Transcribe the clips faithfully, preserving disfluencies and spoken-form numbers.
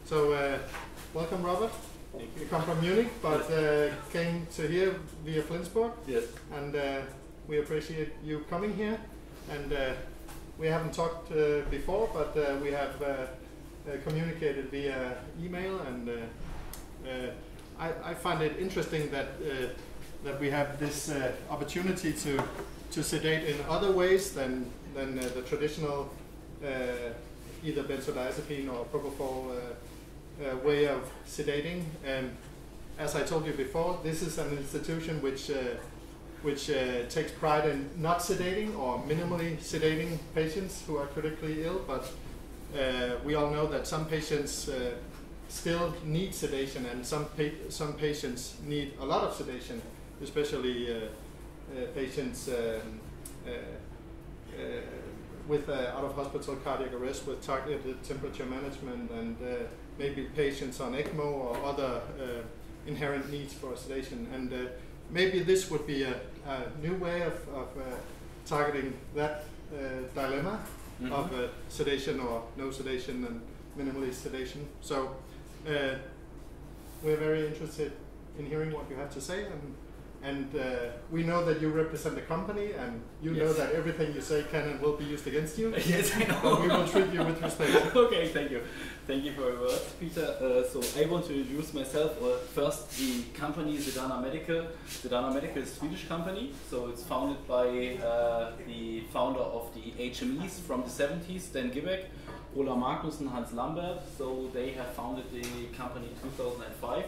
So, uh, welcome, Robert. You come from Munich, but uh, came to here via Flensburg. Yes. And uh, we appreciate you coming here. And uh, we haven't talked uh, before, but uh, we have uh, uh, communicated via email. And uh, uh, I, I find it interesting that uh, that we have this uh, opportunity to to sedate in other ways than than uh, the traditional uh, either benzodiazepine or propofol uh, uh, way of sedating. And as I told you before, this is an institution which uh, which uh, takes pride in not sedating or minimally sedating patients who are critically ill. But uh, we all know that some patients uh, still need sedation, and some pa some patients need a lot of sedation, especially uh, uh, patients um, uh, uh, with uh, out-of-hospital cardiac arrest with targeted temperature management, and uh, maybe patients on ECMO or other uh, inherent needs for sedation. And uh, maybe this would be a, a new way of, of uh, targeting that uh, dilemma mm-hmm. of uh, sedation or no sedation and minimally sedation. So uh, we're very interested in hearing what you have to say. And, And uh, we know that you represent the company, and you yes. know that everything you say can and will be used against you. Yes, I know. But we will treat you with respect. Okay, thank you. Thank you for your words, Peter. Uh, so I want to introduce myself. Uh, first, the company Sedana Medical. Sedana Medical is a Swedish company. So it's founded by uh, the founder of the H M Es from the seventies, Sten Gibbeck, Ola Magnusson, Hans Lambert. So they have founded the company in two thousand five.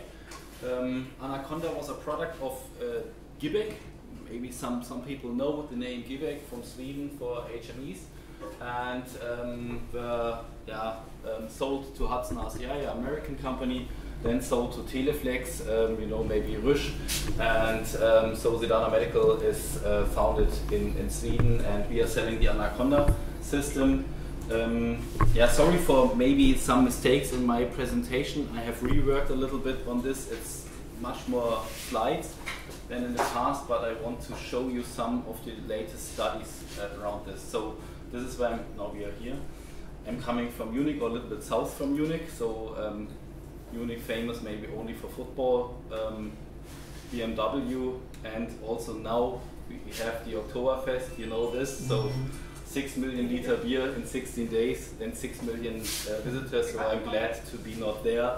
Um, AnaConDa was a product of uh, Gibbeck. Maybe some, some people know the name Gibbeck from Sweden for H M Es, and um, were yeah, um, sold to Hudson R C I, an American company, then sold to Teleflex, um, you know, maybe Rush, and um, so Sedana Medical is uh, founded in, in Sweden, and we are selling the AnaConDa system. Um, yeah, sorry for maybe some mistakes in my presentation. I have reworked a little bit on this. It's much more slides than in the past, but I want to show you some of the latest studies uh, around this. So this is where I'm, now we are here. I'm coming from Munich, or a little bit south from Munich. So um, Munich famous maybe only for football, um, B M W, and also now we have the Oktoberfest, you know this. So six million liter beer in sixteen days, then six million uh, visitors, so I'm glad to be not there.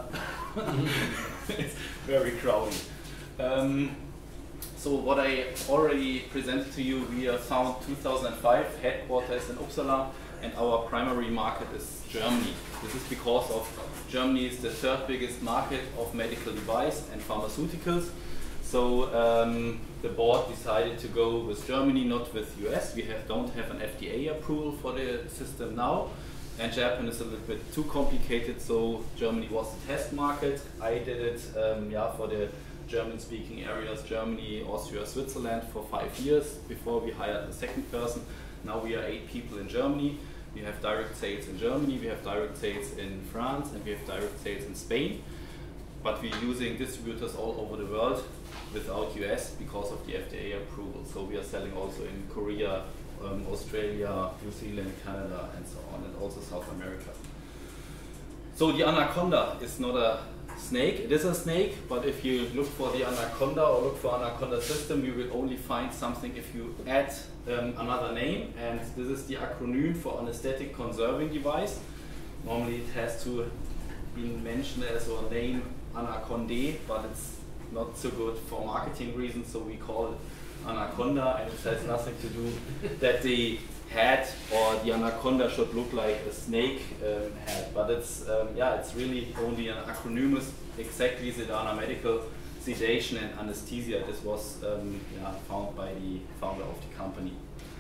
It's very crowded. Um, so what I already presented to you, we are found two thousand five, headquarters in Uppsala, and our primary market is Germany. This is because of Germany is the third biggest market of medical device and pharmaceuticals. So um, the board decided to go with Germany, not with U S. We have, don't have an F D A approval for the system now, and Japan is a little bit too complicated, so Germany was the test market. I did it um, yeah, for the German-speaking areas, Germany, Austria, Switzerland, for five years before we hired the second person. Now we are eight people in Germany. We have direct sales in Germany, we have direct sales in France, and we have direct sales in Spain. But we're using distributors all over the world without U S because of the F D A approval. So we are selling also in Korea, um, Australia, New Zealand, Canada, and so on, and also South America. So the AnaConDa is not a snake. It is a snake, but if you look for the AnaConDa or look for AnaConDa system, you will only find something if you add um, another name, and this is the acronym for anesthetic conserving device. Normally it has to be mentioned as a name AnaConDa, but it's not so good for marketing reasons, so we call it AnaConDa, and it has nothing to do that the head or the AnaConDa should look like a snake um, head, but it's um, yeah, it's really only an acronym, exactly Sedana Medical, sedation and anesthesia. This was um, yeah, found by the founder of the company.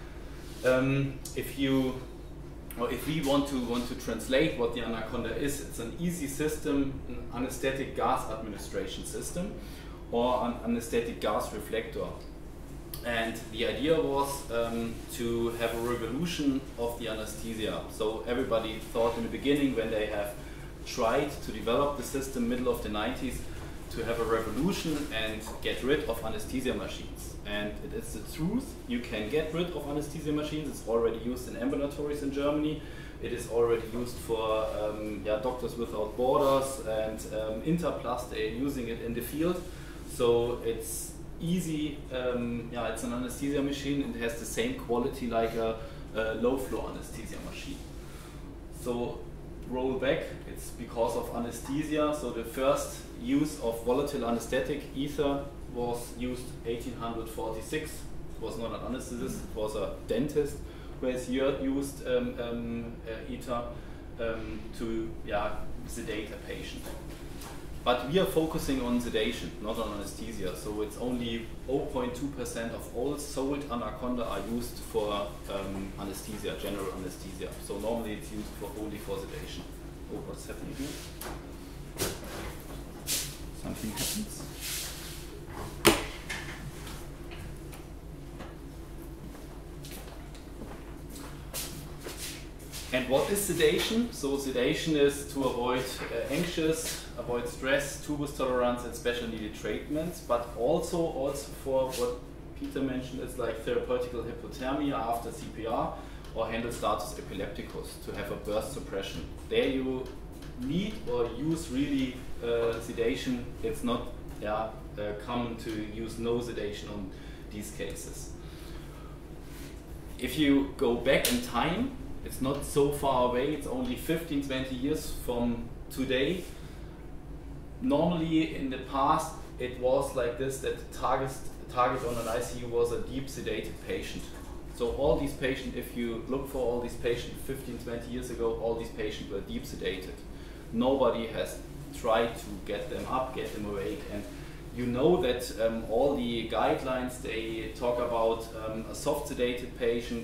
Um, if you Or if we want to want to translate what the AnaConDa is, it's an easy system, an anesthetic gas administration system, or an anesthetic gas reflector. And the idea was um, to have a revolution of the anesthesia. So everybody thought in the beginning, when they have tried to develop the system middle of the nineties, to have a revolution and get rid of anesthesia machines. And it is the truth, you can get rid of anesthesia machines. It's already used in ambulatories in Germany. It is already used for um, yeah, Doctors Without Borders and um, Interplus. They are using it in the field, so it's easy. Um, yeah, it's an anesthesia machine and it has the same quality like a, a low flow anesthesia machine. So roll back. It's because of anesthesia. So the first use of volatile anesthetic ether was used eighteen forty-six. It was not an anesthetist. It was a dentist who has used um, um, uh, ether um, to yeah, sedate a patient. But we are focusing on sedation, not on anesthesia. So it's only zero point two percent of all sold AnaConDa are used for um, anesthesia, general anesthesia. So normally it's used for only for sedation. Oh, what's happening here? Something happens. And what is sedation? So sedation is to avoid uh, anxious, avoid stress, tubus tolerance, and special needed treatments, but also also for what Peter mentioned, it's like therapeutical hypothermia after C P R or handle status epilepticus to have a burst suppression. There you need or use really uh, sedation. It's not yeah, uh, common to use no sedation on these cases. If you go back in time, it's not so far away, it's only fifteen to twenty years from today. Normally in the past it was like this, that the target, target on an I C U was a deep sedated patient. So all these patients, if you look for all these patients fifteen to twenty years ago, all these patients were deep sedated. Nobody has tried to get them up, get them awake. And you know that um, all the guidelines, they talk about um, a soft sedated patient,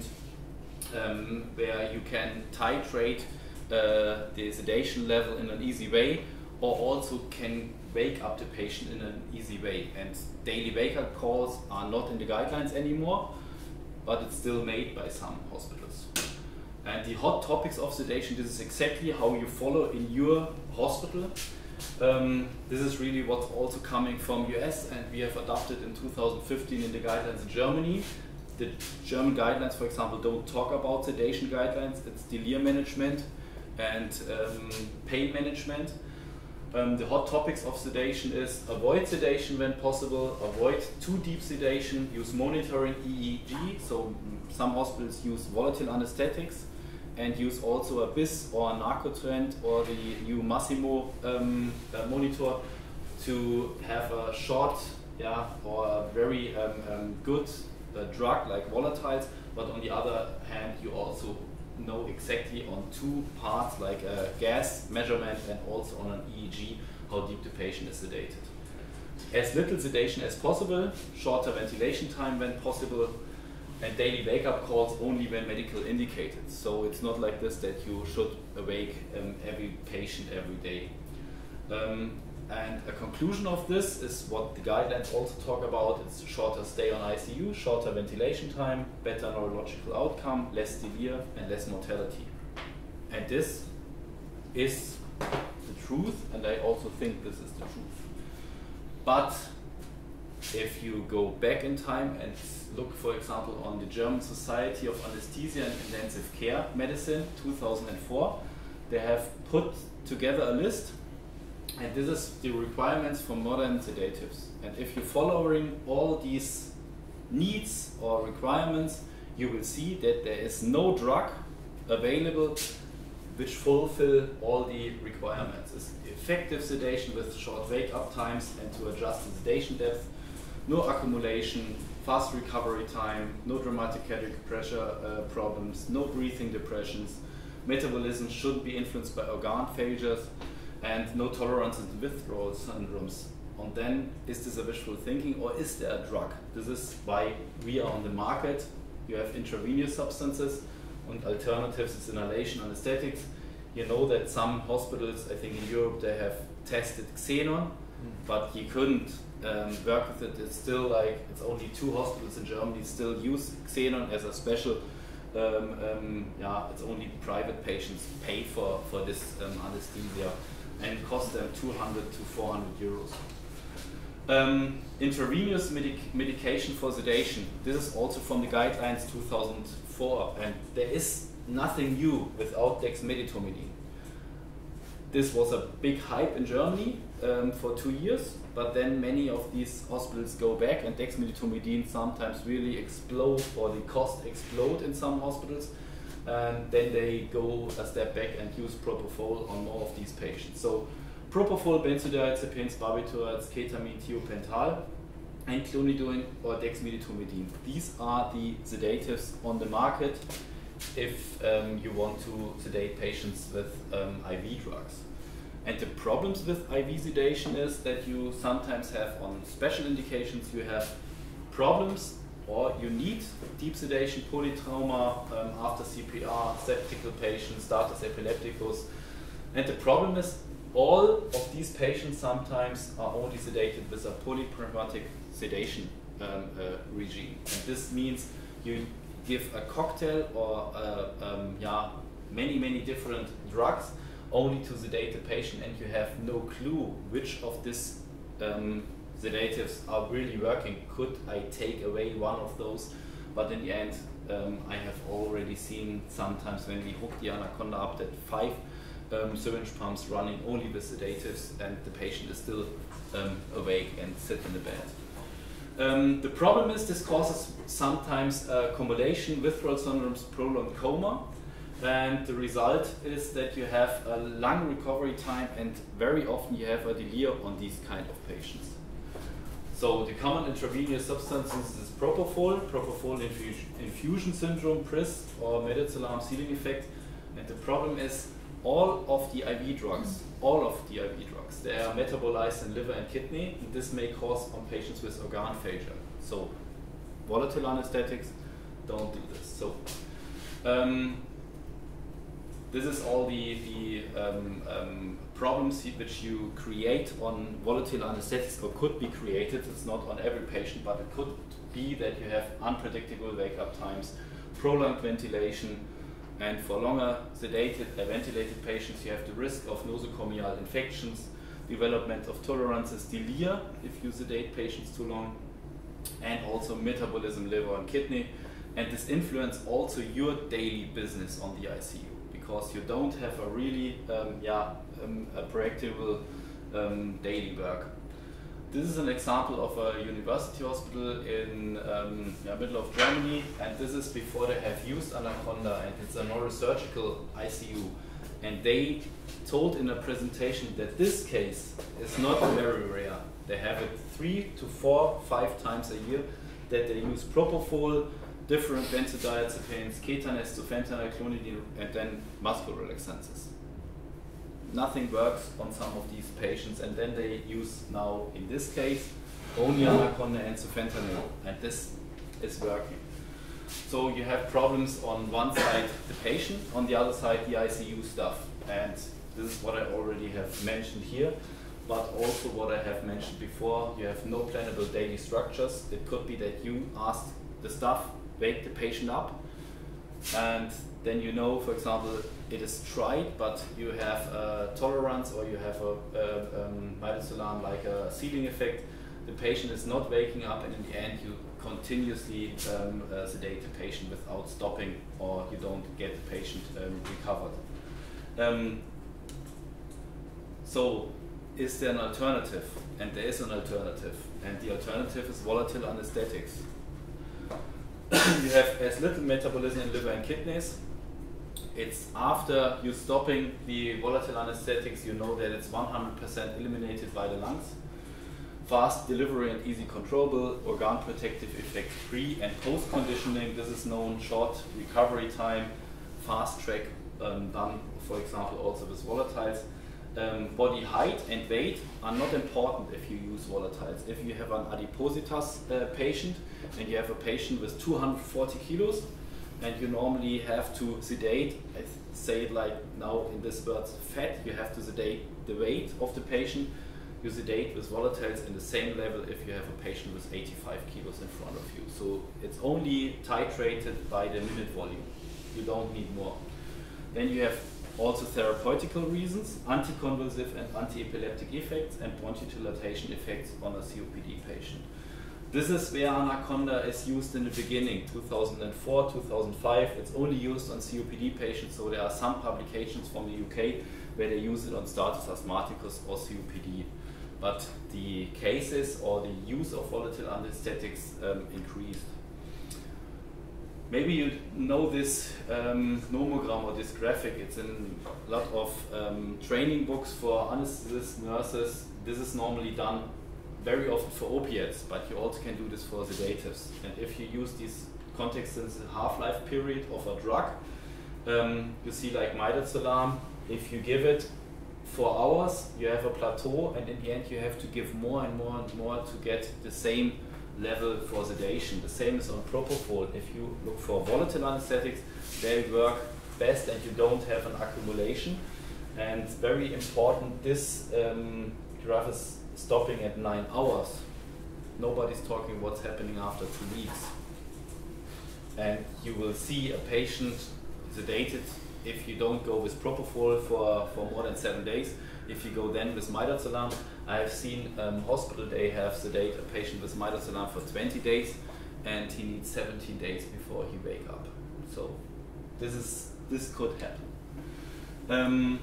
Um, where you can titrate uh, the sedation level in an easy way, or also can wake up the patient in an easy way. And daily wake-up calls are not in the guidelines anymore, but it's still made by some hospitals. And the hot topics of sedation, this is exactly how you follow in your hospital. Um, this is really what's also coming from U S, and we have adopted in two thousand fifteen in the guidelines in Germany. The German guidelines, for example, don't talk about sedation guidelines. It's delirium management and um, pain management. Um, the hot topics of sedation is avoid sedation when possible, avoid too deep sedation, use monitoring E E G. So some hospitals use volatile anesthetics and use also a B I S or a Narcotrend or the new Massimo um, uh, monitor to have a short yeah, or a very um, um, good a drug like volatiles, but on the other hand you also know exactly on two parts like a gas measurement and also on an E E G how deep the patient is sedated. As little sedation as possible, shorter ventilation time when possible, and daily wake-up calls only when medical indicated. So it's not like this that you should awake um, every patient every day. Um, And a conclusion of this is what the guidelines also talk about. It's shorter stay on I C U, shorter ventilation time, better neurological outcome, less delirium and less mortality. And this is the truth, and I also think this is the truth. But if you go back in time and look, for example, on the German Society of Anesthesia and Intensive Care Medicine, two thousand four, they have put together a list. And this is the requirements for modern sedatives. And if you're following all these needs or requirements, you will see that there is no drug available which fulfill all the requirements. It's effective sedation with short wake-up times and to adjust the sedation depth, no accumulation, fast recovery time, no dramatic cardiac pressure uh, problems, no breathing depressions, metabolism shouldn't be influenced by organ failures, and no tolerance and withdrawal syndromes. And then, is this a wishful thinking or is there a drug? This is why we are on the market. You have intravenous substances and alternatives is inhalation anesthetics. You know that some hospitals, I think in Europe, they have tested xenon, mm. but you couldn't um, work with it. It's still like, it's only two hospitals in Germany still use xenon as a special um, um, yeah, it's only private patients pay for, for this um, anesthesia, and it costs them two hundred to four hundred euros. Um, intravenous medic medication for sedation. This is also from the guidelines two thousand four, and there is nothing new without dexmedetomidine. This was a big hype in Germany um, for two years, but then many of these hospitals go back, and dexmedetomidine sometimes really explode, or the cost explode in some hospitals, and then they go a step back and use propofol on more of these patients. So propofol, benzodiazepines, barbiturates, ketamine, thiopental, and clonidine or dexmedetomidine. These are the sedatives on the market if um, you want to sedate patients with um, I V drugs. And the problems with I V sedation is that you sometimes have, on special indications, you have problems, or you need deep sedation, polytrauma um, after C P R, septical patients, status epilepticus. And the problem is all of these patients sometimes are only sedated with a polypneumatic sedation um, uh, regime. And this means you give a cocktail or uh, um, yeah, many, many different drugs only to sedate the patient, and you have no clue which of these um, sedatives are really working. Could I take away one of those? But in the end, um, I have already seen sometimes when we hook the AnaConDa up that five um, syringe pumps running only with sedatives, and the patient is still um, awake and sit in the bed. Um, the problem is this causes sometimes uh, accumulation, withdrawal syndromes, prolonged coma, and the result is that you have a long recovery time, and very often you have a delay on these kind of patients. So the common intravenous substances is propofol, propofol infusion, infusion syndrome, P R I S, or midazolam ceiling effect, and the problem is all of the I V drugs, all of the I V drugs, they are metabolized in liver and kidney, and this may cause on patients with organ failure. So volatile anesthetics don't do this. So um, this is all the, the um, um, problems which you create on volatile anesthetics, or could be created. It's not on every patient, but it could be that you have unpredictable wake-up times, prolonged ventilation, and for longer sedated, uh, ventilated patients, you have the risk of nosocomial infections, development of tolerances, delia if you sedate patients too long, and also metabolism, liver and kidney. And this influences also your daily business on the I C U, because you don't have a really um, yeah, um, a predictable um, daily work. This is an example of a university hospital in um, the middle of Germany, and this is before they have used AnaConDa, and it's a neurosurgical I C U. And they told in a presentation that this case is not very rare. They have it three to four, five times a year, that they use propofol, different benzodiazepines, ketanase, fentanyl, clonidine, and then muscle relaxances. Nothing works on some of these patients, and then they use now, in this case, only AnaConDa and fentanyl, and this is working. So you have problems on one side the patient, on the other side the I C U staff, and this is what I already have mentioned here, but also what I have mentioned before. You have no plannable daily structures. It could be that you ask the staff, wake the patient up, and then you know, for example, it is tried, but you have a tolerance, or you have a, a um, midazolam, like a ceiling effect. The patient is not waking up, and in the end you continuously um, uh, sedate the patient without stopping, or you don't get the patient um, recovered. Um, so is there an alternative? And there is an alternative, and the alternative is volatile anesthetics. You have as little metabolism in liver and kidneys. It's after you stopping the volatile anesthetics, you know that it's one hundred percent eliminated by the lungs. Fast delivery and easy controllable, organ protective effect, pre and post conditioning, this is known, short recovery time, fast track um, done, for example, also with volatiles. Um, body height and weight are not important if you use volatiles. If you have an adipositas uh, patient, and you have a patient with two hundred forty kilos, and you normally have to sedate, I say it like now in this word, fat, you have to sedate the weight of the patient. You sedate with volatiles in the same level if you have a patient with eighty-five kilos in front of you. So it's only titrated by the minute volume. You don't need more. Then you have also therapeutical reasons, anticonvulsive and anti-epileptic effects, and bronchodilation effects on a C O P D patient. This is where AnaConDa is used in the beginning, two thousand four, two thousand five. It's only used on C O P D patients, so there are some publications from the U K where they use it on status asthmaticus or C O P D. But the cases or the use of volatile anesthetics um, increased. Maybe you know this um, nomogram or this graphic. It's in a lot of um, training books for anesthetists, nurses. This is normally done very often for opiates, but you also can do this for sedatives. And if you use these contexts in the half-life period of a drug, um, you see like midazolam, if you give it for hours, you have a plateau, and in the end you have to give more and more and more to get the same level for sedation. The same is on propofol. If you look for volatile anesthetics, they work best and you don't have an accumulation. And very important, this um, graph is stopping at nine hours. Nobody's talking what's happening after two weeks. And you will see a patient sedated if you don't go with propofol for, for more than seven days. If you go then with midazolam, I have seen um, hospital, they have sedate a patient with midazolam for twenty days and he needs seventeen days before he wake up. So this is this could happen. Um,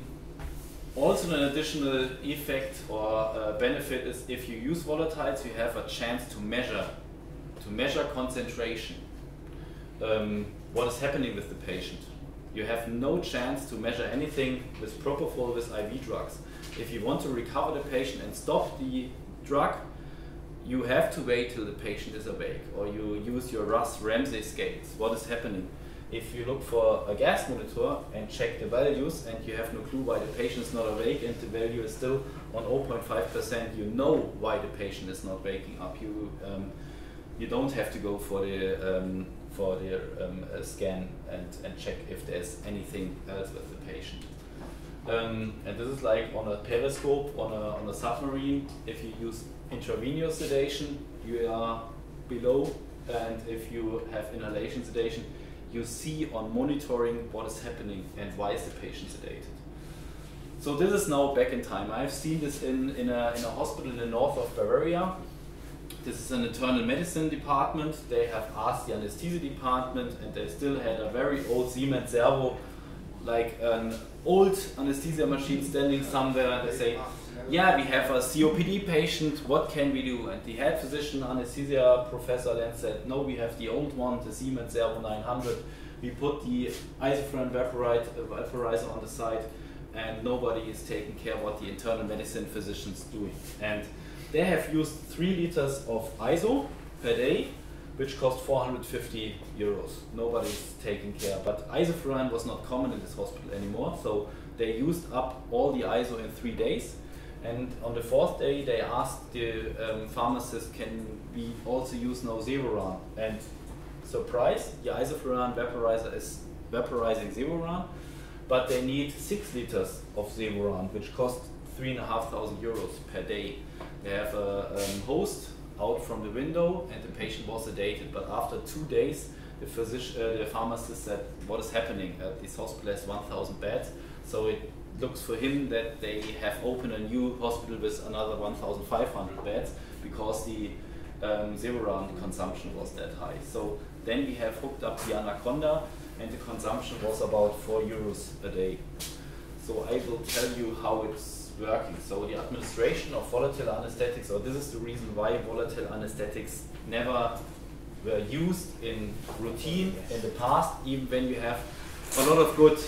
also an additional effect or uh, benefit is if you use volatiles, you have a chance to measure, to measure concentration. Um, what is happening with the patient? You have no chance to measure anything with propofol, with I V drugs. If you want to recover the patient and stop the drug, you have to wait till the patient is awake, or you use your Russ-Ramsey scales. What is happening? If you look for a gas monitor and check the values and you have no clue why the patient is not awake and the value is still on zero point five percent, you know why the patient is not waking up. You, um, you don't have to go for the um, for the um, uh, scan and, and check if there's anything else with the patient. Um, and this is like on a periscope, on a, on a submarine. If you use intravenous sedation, you are below, and if you have inhalation sedation, you see on monitoring what is happening and why is the patient sedated. So this is now back in time. I've seen this in, in, a, in a hospital in the north of Bavaria. This is an internal medicine department. They have asked the anesthesia department, and they still had a very old Siemens servo, like an old anesthesia machine standing somewhere, and they say, yeah, we have a C O P D patient, what can we do? And the head physician, anesthesia professor, then said, no, we have the old one, the Siemens servo nine hundred. We put the isoflurane vaporizer on the side, and nobody is taking care of what the internal medicine physicians doing. And they have used three liters of I S O per day, which cost four hundred fifty euros. Nobody's taking care. But isoflurane was not common in this hospital anymore, so they used up all the I S O in three days. And on the fourth day, they asked the um, pharmacist, can we also use now Zevuran? And surprise, the isoflurane vaporizer is vaporizing Zevuran, but they need six liters of Zevuran, which costs three and a half thousand euros per day. They have a um, host out from the window, and the patient was sedated. But after two days, the physician, uh, the pharmacist said, "What is happening? Uh, this hospital has one thousand beds, so it looks for him that they have opened a new hospital with another one thousand five hundred beds because the um, Zevuran consumption was that high." So then we have hooked up the AnaConDa, and the consumption was about four euros a day. So I will tell you how it's working. So the administration of volatile anesthetics, or this is the reason why volatile anesthetics never were used in routine in the past, even when you have a lot of good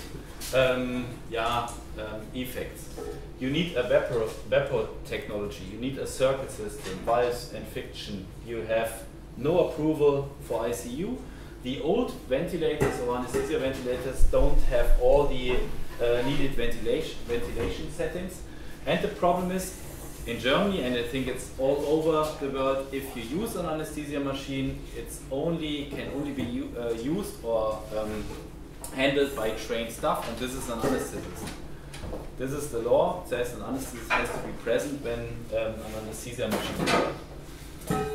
um, yeah, um, effects. You need a vapor, vapor technology, you need a circuit system, valves and fiction. You have no approval for I C U. The old ventilators or anesthesia ventilators don't have all the uh, needed ventilation, ventilation settings. And the problem is, in Germany, and I think it's all over the world, if you use an anesthesia machine, it's only can only be uh, used or um, handled by trained staff, and this is an anesthetist. This is the law. It says an anesthetist has to be present when um, an anesthesia machine works.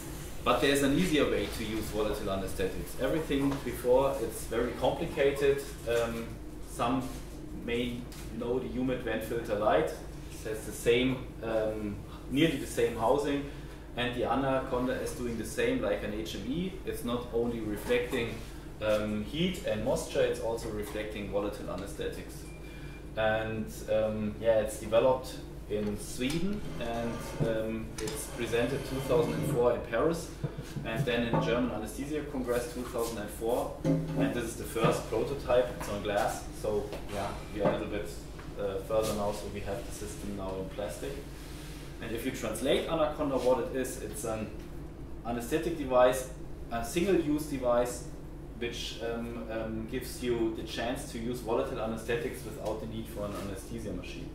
But there's an easier way to use volatile anesthetics. Everything before, it's very complicated. Um, some may know the humid vent filter light. It has the same, um, nearly the same housing, And the AnaConDa is doing the same like an H M E. It's not only reflecting um, heat and moisture, it's also reflecting volatile anesthetics. And um, yeah, it's developed in Sweden, and um, it's presented two thousand four in Paris, and then in German Anesthesia Congress two thousand four. And this is the first prototype. It's on glass, so yeah, we are a little bit uh, further now. So we have the system now in plastic. And if you translate AnaConDa, what it is, it's an anesthetic device, a single-use device, which um, um, gives you the chance to use volatile anesthetics without the need for an anesthesia machine.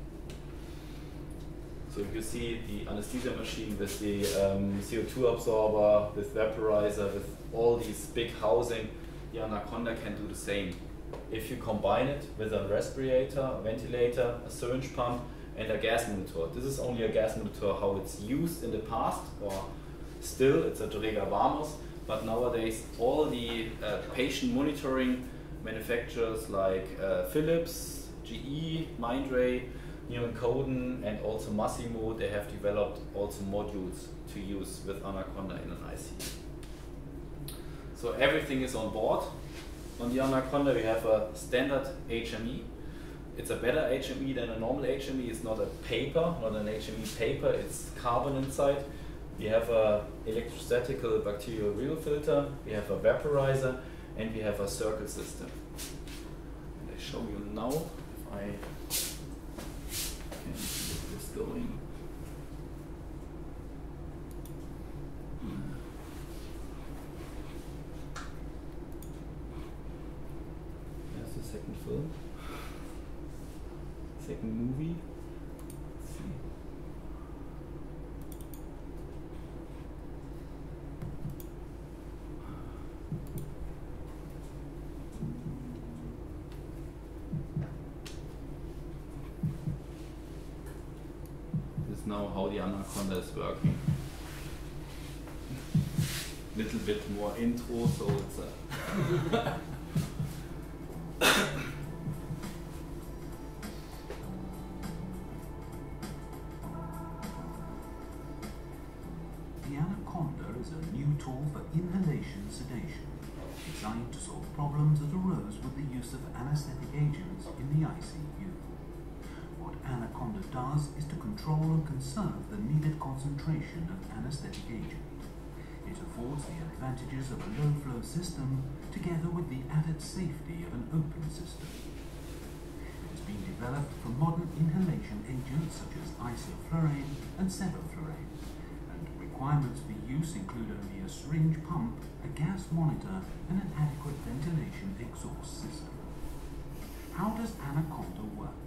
So if you see the anesthesia machine with the um, C O two absorber, with vaporizer, with all these big housing, the AnaConDa can do the same. If you combine it with a respirator, a ventilator, a syringe pump, and a gas monitor. This is only a gas monitor how it's used in the past, or still it's a Träger Warmers, but nowadays all the uh, patient monitoring manufacturers like uh, Philips, G E, Mindray, AnaConDa, and also Massimo, they have developed also modules to use with AnaConDa in an I C U. So everything is on board. On the AnaConDa we have a standard H M E. It's a better H M E than a normal H M E. It's not a paper, not an H M E paper, it's carbon inside. We have a electrostatical bacterial reel filter, we have a vaporizer, and we have a circle system. And I show you now if I can get this going. There's the second film. Second movie. Let's see. This is now how the AnaConDa is working. Little bit more intro, so it's a inhalation sedation, designed to solve problems that arose with the use of anesthetic agents in the I C U. What AnaConDa does is to control and conserve the needed concentration of anesthetic agent. It affords the advantages of a low-flow system together with the added safety of an open system. It has been developed for modern inhalation agents such as isoflurane and sevoflurane. Requirements for use include only a syringe pump, a gas monitor, and an adequate ventilation exhaust system. How does AnaConDa work?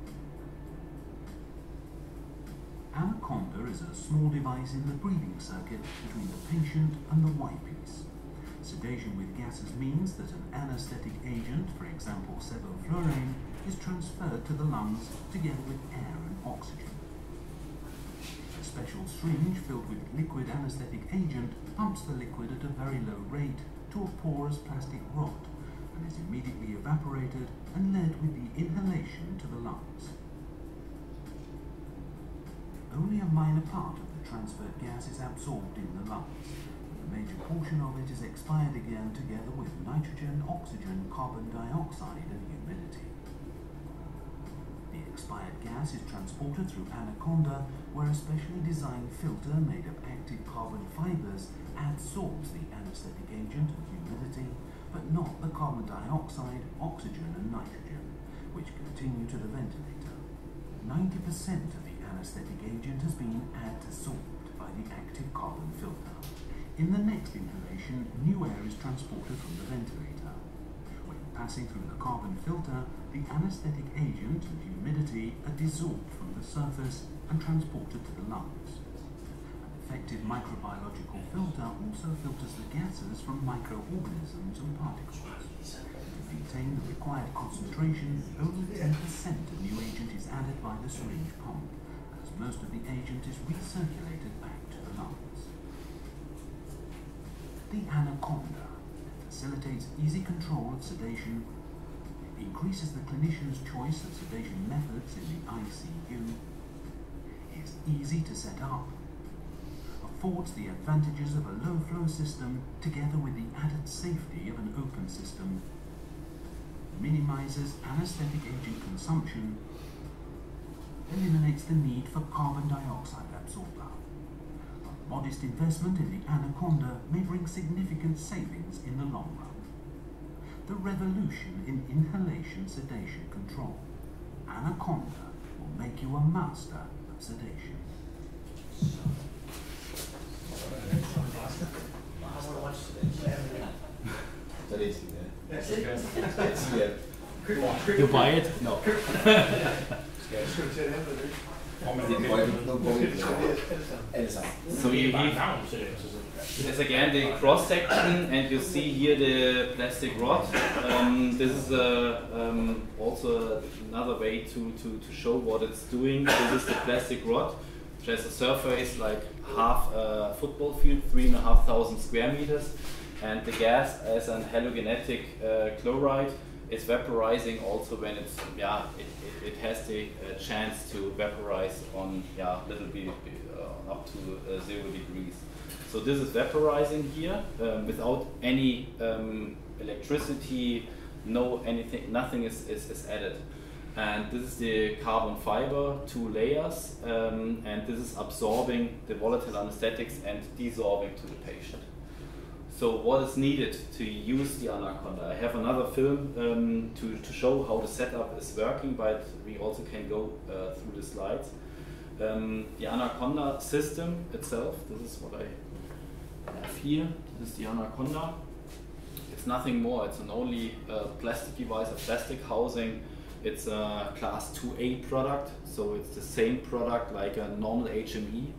AnaConDa is a small device in the breathing circuit between the patient and the Y-piece. Sedation with gases means that an anesthetic agent, for example sevoflurane, is transferred to the lungs together with air and oxygen. A special syringe filled with liquid anesthetic agent pumps the liquid at a very low rate to a porous plastic rod and is immediately evaporated and led with the inhalation to the lungs. Only a minor part of the transferred gas is absorbed in the lungs, and the major portion of it is expired again together with nitrogen, oxygen, carbon dioxide and humidity. The expired gas is transported through AnaConDa, where a specially designed filter made of active carbon fibers adsorbs the anesthetic agent and humidity, but not the carbon dioxide, oxygen and nitrogen, which continue to the ventilator. ninety percent of the anesthetic agent has been adsorbed by the active carbon filter. In the next inhalation, new air is transported from the ventilator. When passing through the carbon filter, the anesthetic agent and humidity are dissolved from the surface and transported to the lungs. An effective microbiological filter also filters the gases from microorganisms and particles. To maintain the required concentration, only ten percent of new agent is added by the syringe pump, as most of the agent is recirculated back to the lungs. The AnaConDa facilitates easy control of sedation, increases the clinician's choice of sedation methods in the I C U, is easy to set up, affords the advantages of a low-flow system together with the added safety of an open system, minimizes anesthetic agent consumption, eliminates the need for carbon dioxide absorber. A modest investment in the AnaConDa may bring significant savings in the long run. The revolution in inhalation sedation control. AnaConDa will make you a master of sedation. You buy it? No. So you Yes, again the cross section, and you see here the plastic rod. Um, this is uh, um, also another way to, to, to show what it's doing. This is the plastic rod, which has a surface like half a football field, three and a half thousand square meters, and the gas as an halogenetic uh, chloride is vaporizing also when it's yeah it, it, it has the uh, chance to vaporize on yeah little bit uh, up to uh, zero degrees. So this is vaporizing here um, without any um, electricity, no anything, nothing is, is, is added. And this is the carbon fiber, two layers, um, and this is absorbing the volatile anesthetics and desorbing to the patient. So what is needed to use the AnaConDa? I have another film um, to, to show how the setup is working, but we also can go uh, through the slides. Um, the AnaConDa system itself, this is what I have here. This is the AnaConDa. It's nothing more, it's an only uh, plastic device, a plastic housing. It's a class two A product, so it's the same product like a normal H M E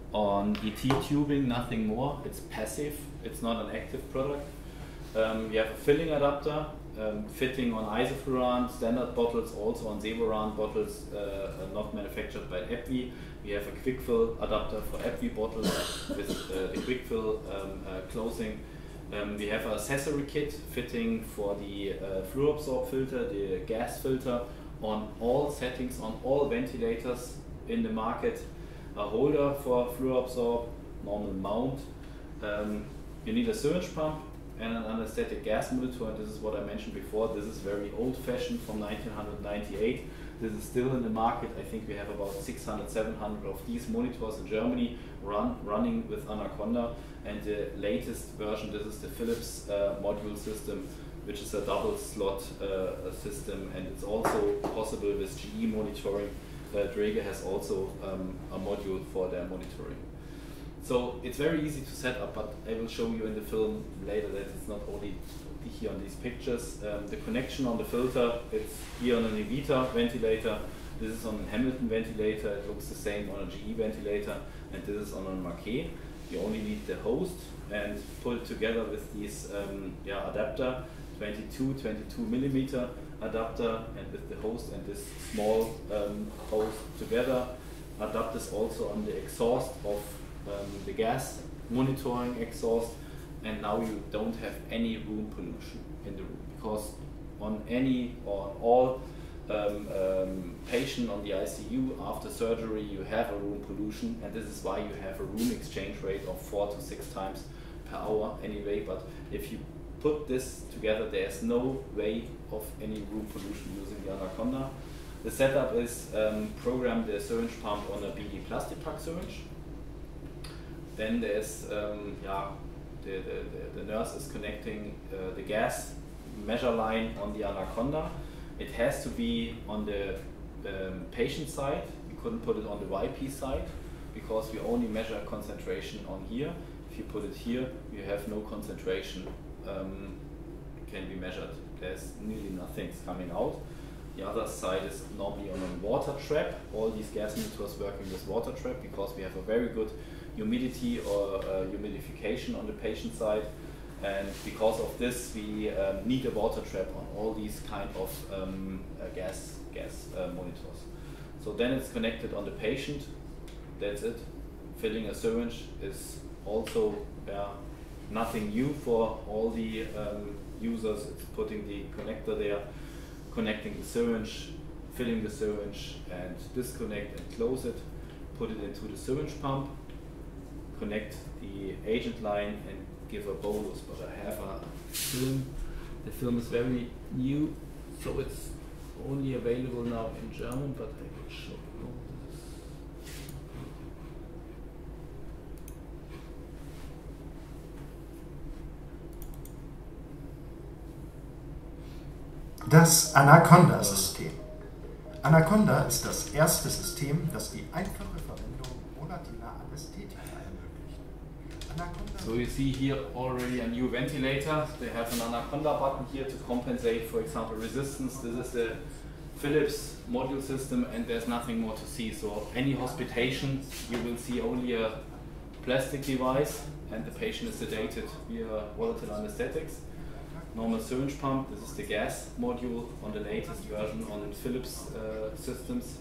on E T tubing, nothing more. It's passive, it's not an active product. Um, we have a filling adapter um, fitting on isoflurane standard bottles, also on Zevoran bottles uh, not manufactured by AbbVie. We have a quick fill adapter for AbbVie bottles with uh, the quick fill um, uh, closing. Um, we have an accessory kit fitting for the uh, FluoroAbsorb filter, the gas filter, on all settings, on all ventilators in the market. A holder for FluoroAbsorb, normal mount. Um, you need a syringe pump and an anesthetic gas monitor, and this is what I mentioned before. This is very old-fashioned from nineteen ninety-eight. This is still in the market. I think we have about six hundred, seven hundred of these monitors in Germany run, running with AnaConDa. And the latest version, this is the Philips uh, module system, which is a double slot uh, system, and it's also possible with G E monitoring. Uh, Dräger has also um, a module for their monitoring. So it's very easy to set up, but I will show you in the film later that it's not only here on these pictures. Um, the connection on the filter, it's here on an Evita ventilator, this is on a Hamilton ventilator, it looks the same on a G E ventilator, and this is on a Marquet. You only need the host and pull it together with this um, yeah, adapter, twenty-two, twenty-two millimeter adapter, and with the host and this small um, host together. Adapt is also on the exhaust of um, the gas monitoring exhaust, and now you don't have any room pollution in the room, because on any or on all um, um, patient on the I C U after surgery you have a room pollution, and this is why you have a room exchange rate of four to six times per hour anyway. But if you put this together, there's no way of any room pollution using the AnaConDa. The setup is um, program the syringe pump on a B D plastic pack syringe. Then there's um, yeah, the, the, the, the nurse is connecting uh, the gas measure line on the AnaConDa. It has to be on the um, patient side. We couldn't put it on the Y P side because we only measure concentration on here. If you put it here, you have no concentration um, can be measured. There's nearly nothing coming out. The other side is normally on a water trap. All these gas monitors working with water trap because we have a very good humidity or uh, humidification on the patient side. And because of this, we um, need a water trap on all these kind of um, uh, gas, gas uh, monitors. So then it's connected on the patient. That's it. Filling a syringe is also uh, nothing new for all the um, users. It's putting the connector there, connecting the syringe, filling the syringe, and disconnect and close it. Put it into the syringe pump. connect the agent line and give a bolus. But I have a film. The film is very new, so it's only available now in German, but I will show you. Das AnaConDa-System. AnaConDa ist das erste System, das die einfache Verwendung volatiler Anästhetika ermöglicht. AnaConDa So you see here already a new ventilator. They have an AnaConDa button here to compensate, for example, resistance. This is the Philips module system, and there's nothing more to see. So any hospitation, you will see only a plastic device, and the patient is sedated via volatile anesthetics. Normal syringe pump. This is the gas module on the latest version on Philips uh, systems.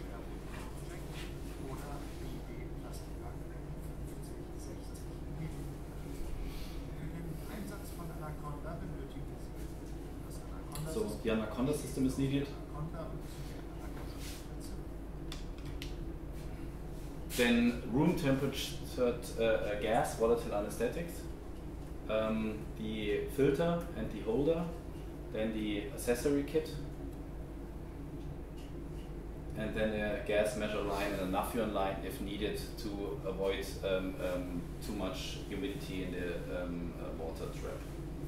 So the AnaConDa system is needed. Then room temperature uh, gas, volatile anesthetics. Um, the filter and the holder, then the accessory kit, and then a gas measure line and a Nafion line if needed to avoid um, um, too much humidity in the um, uh, water trap.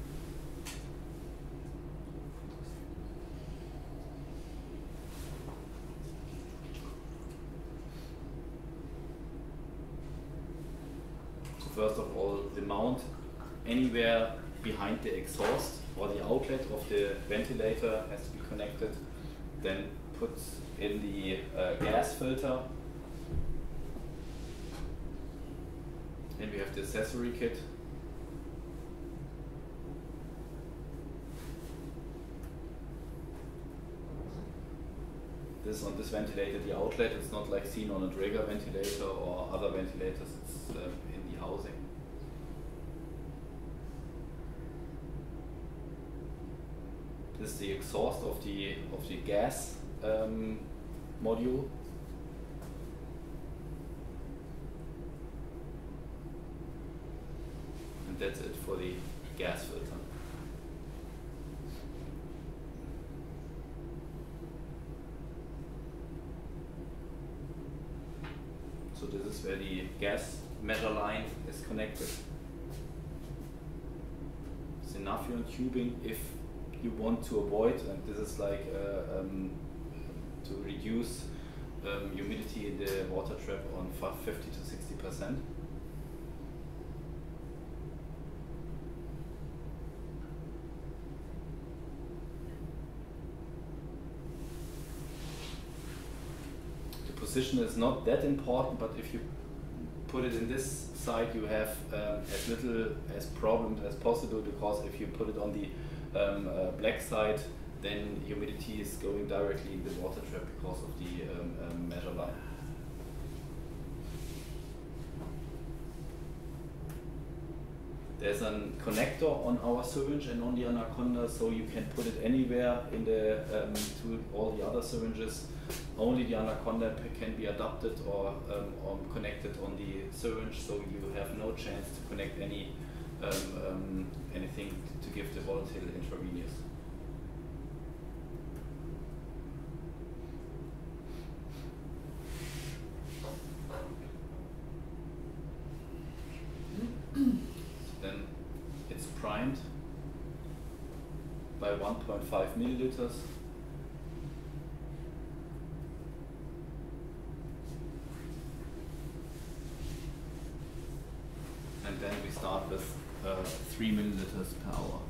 So first of all, the mount anywhere behind the exhaust or the outlet of the ventilator has to be connected. Then put in the uh, gas filter. Then we have the accessory kit. This on this ventilator, the outlet, it's not like seen on a Draeger ventilator or other ventilators, it's uh, in the housing. This is the exhaust of the of the gas um, module. And that's it for the gas filter. So this is where the gas measure line is connected. It's the Nafion tubing if you want to avoid, and this is like uh, um, to reduce um, humidity in the water trap on fifty to sixty percent. The position is not that important, but if you put it in this side, you have um, as little as problem as possible, because if you put it on the Um, uh, black side, then humidity is going directly in the water trap because of the um, um, measure line. There's a connector on our syringe and on the AnaConDa, so you can put it anywhere in the um, to all the other syringes. Only the AnaConDa can be adapted or, um, or connected on the syringe, so you have no chance to connect any um, um, anything to give the volatile intravenous. Then it's primed by one point five milliliters. And then we start with uh, three milliliters per hour.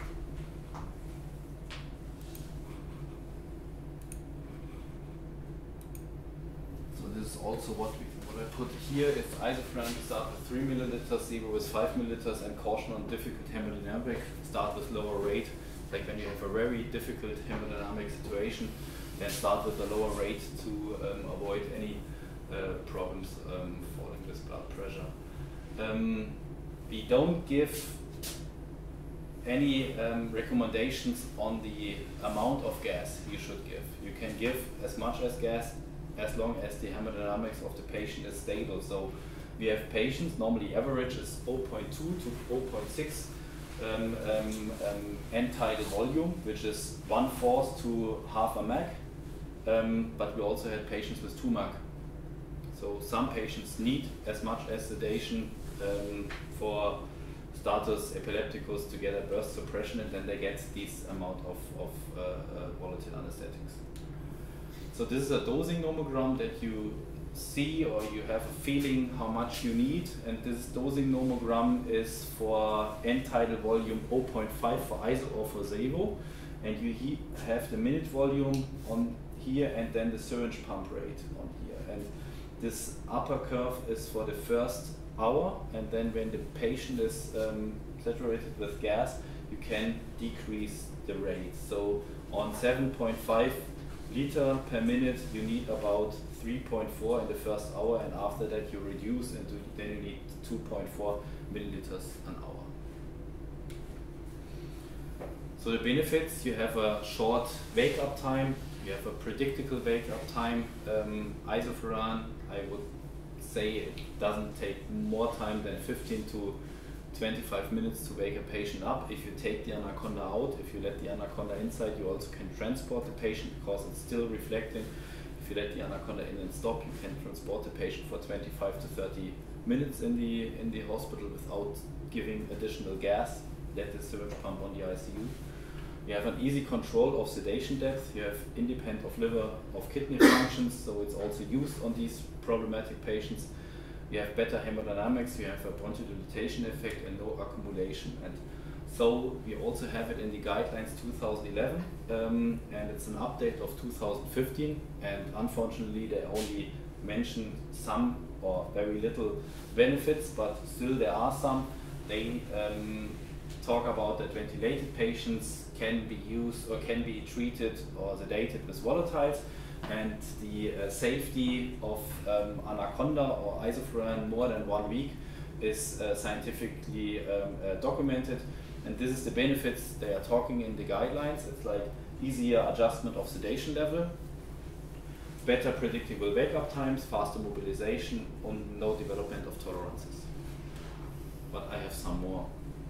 So this is also what we what I put here is isofran. We start with three milliliters, zero with five milliliters, and caution on difficult hemodynamic. Start with lower rate. Like when you have a very difficult hemodynamic situation, then start with a lower rate to um, avoid any uh, problems um, falling with blood pressure. Um, we don't give any um, recommendations on the amount of gas you should give. You can give as much as gas as long as the hemodynamics of the patient is stable. So we have patients, normally average is zero point two to zero point six um, um, um, end-tidal volume, which is one fourth to half a mag, um, but we also had patients with two mag. So some patients need as much as sedation um, for status epilepticus to get a burst suppression, and then they get this amount of, of uh, uh, volatile anesthetics. So this is a dosing nomogram that you see, or you have a feeling how much you need, and this dosing nomogram is for end-tidal volume zero point five for I S O or for Zevo, and you he have the minute volume on here and then the syringe pump rate on here. And this upper curve is for the first hour, and then when the patient is um, saturated with gas, you can decrease the rate. So on seven point five liter per minute, you need about three point four in the first hour, and after that you reduce, and then you need two point four milliliters an hour. So the benefits: you have a short wake-up time, you have a predictable wake-up time. Um, Isofuran, I would say it doesn't take more time than fifteen to twenty-five minutes to wake a patient up. If you take the AnaConDa out, if you let the AnaConDa inside, you also can transport the patient because it's still reflecting. If you let the AnaConDa in and stop, you can transport the patient for twenty-five to thirty minutes in the in the hospital without giving additional gas. Let the syringe pump on the I C U. You have an easy control of sedation depth. You have independent of liver, of kidney functions, so it's also used on these problematic patients. You have better hemodynamics, you have a bronchodilation effect and no accumulation. And so we also have it in the guidelines two thousand eleven, um, and it's an update of two thousand fifteen, and unfortunately they only mention some or very little benefits, but still there are some. They um, talk about that ventilated patients can be used or can be treated or sedated with volatiles, and the uh, safety of um, AnaConDa or Isofuran more than one week is uh, scientifically um, uh, documented, and this is the benefits they are talking in the guidelines. It's like easier adjustment of sedation level, better predictable wake-up times, faster mobilization, and no development of tolerances. But I have some more.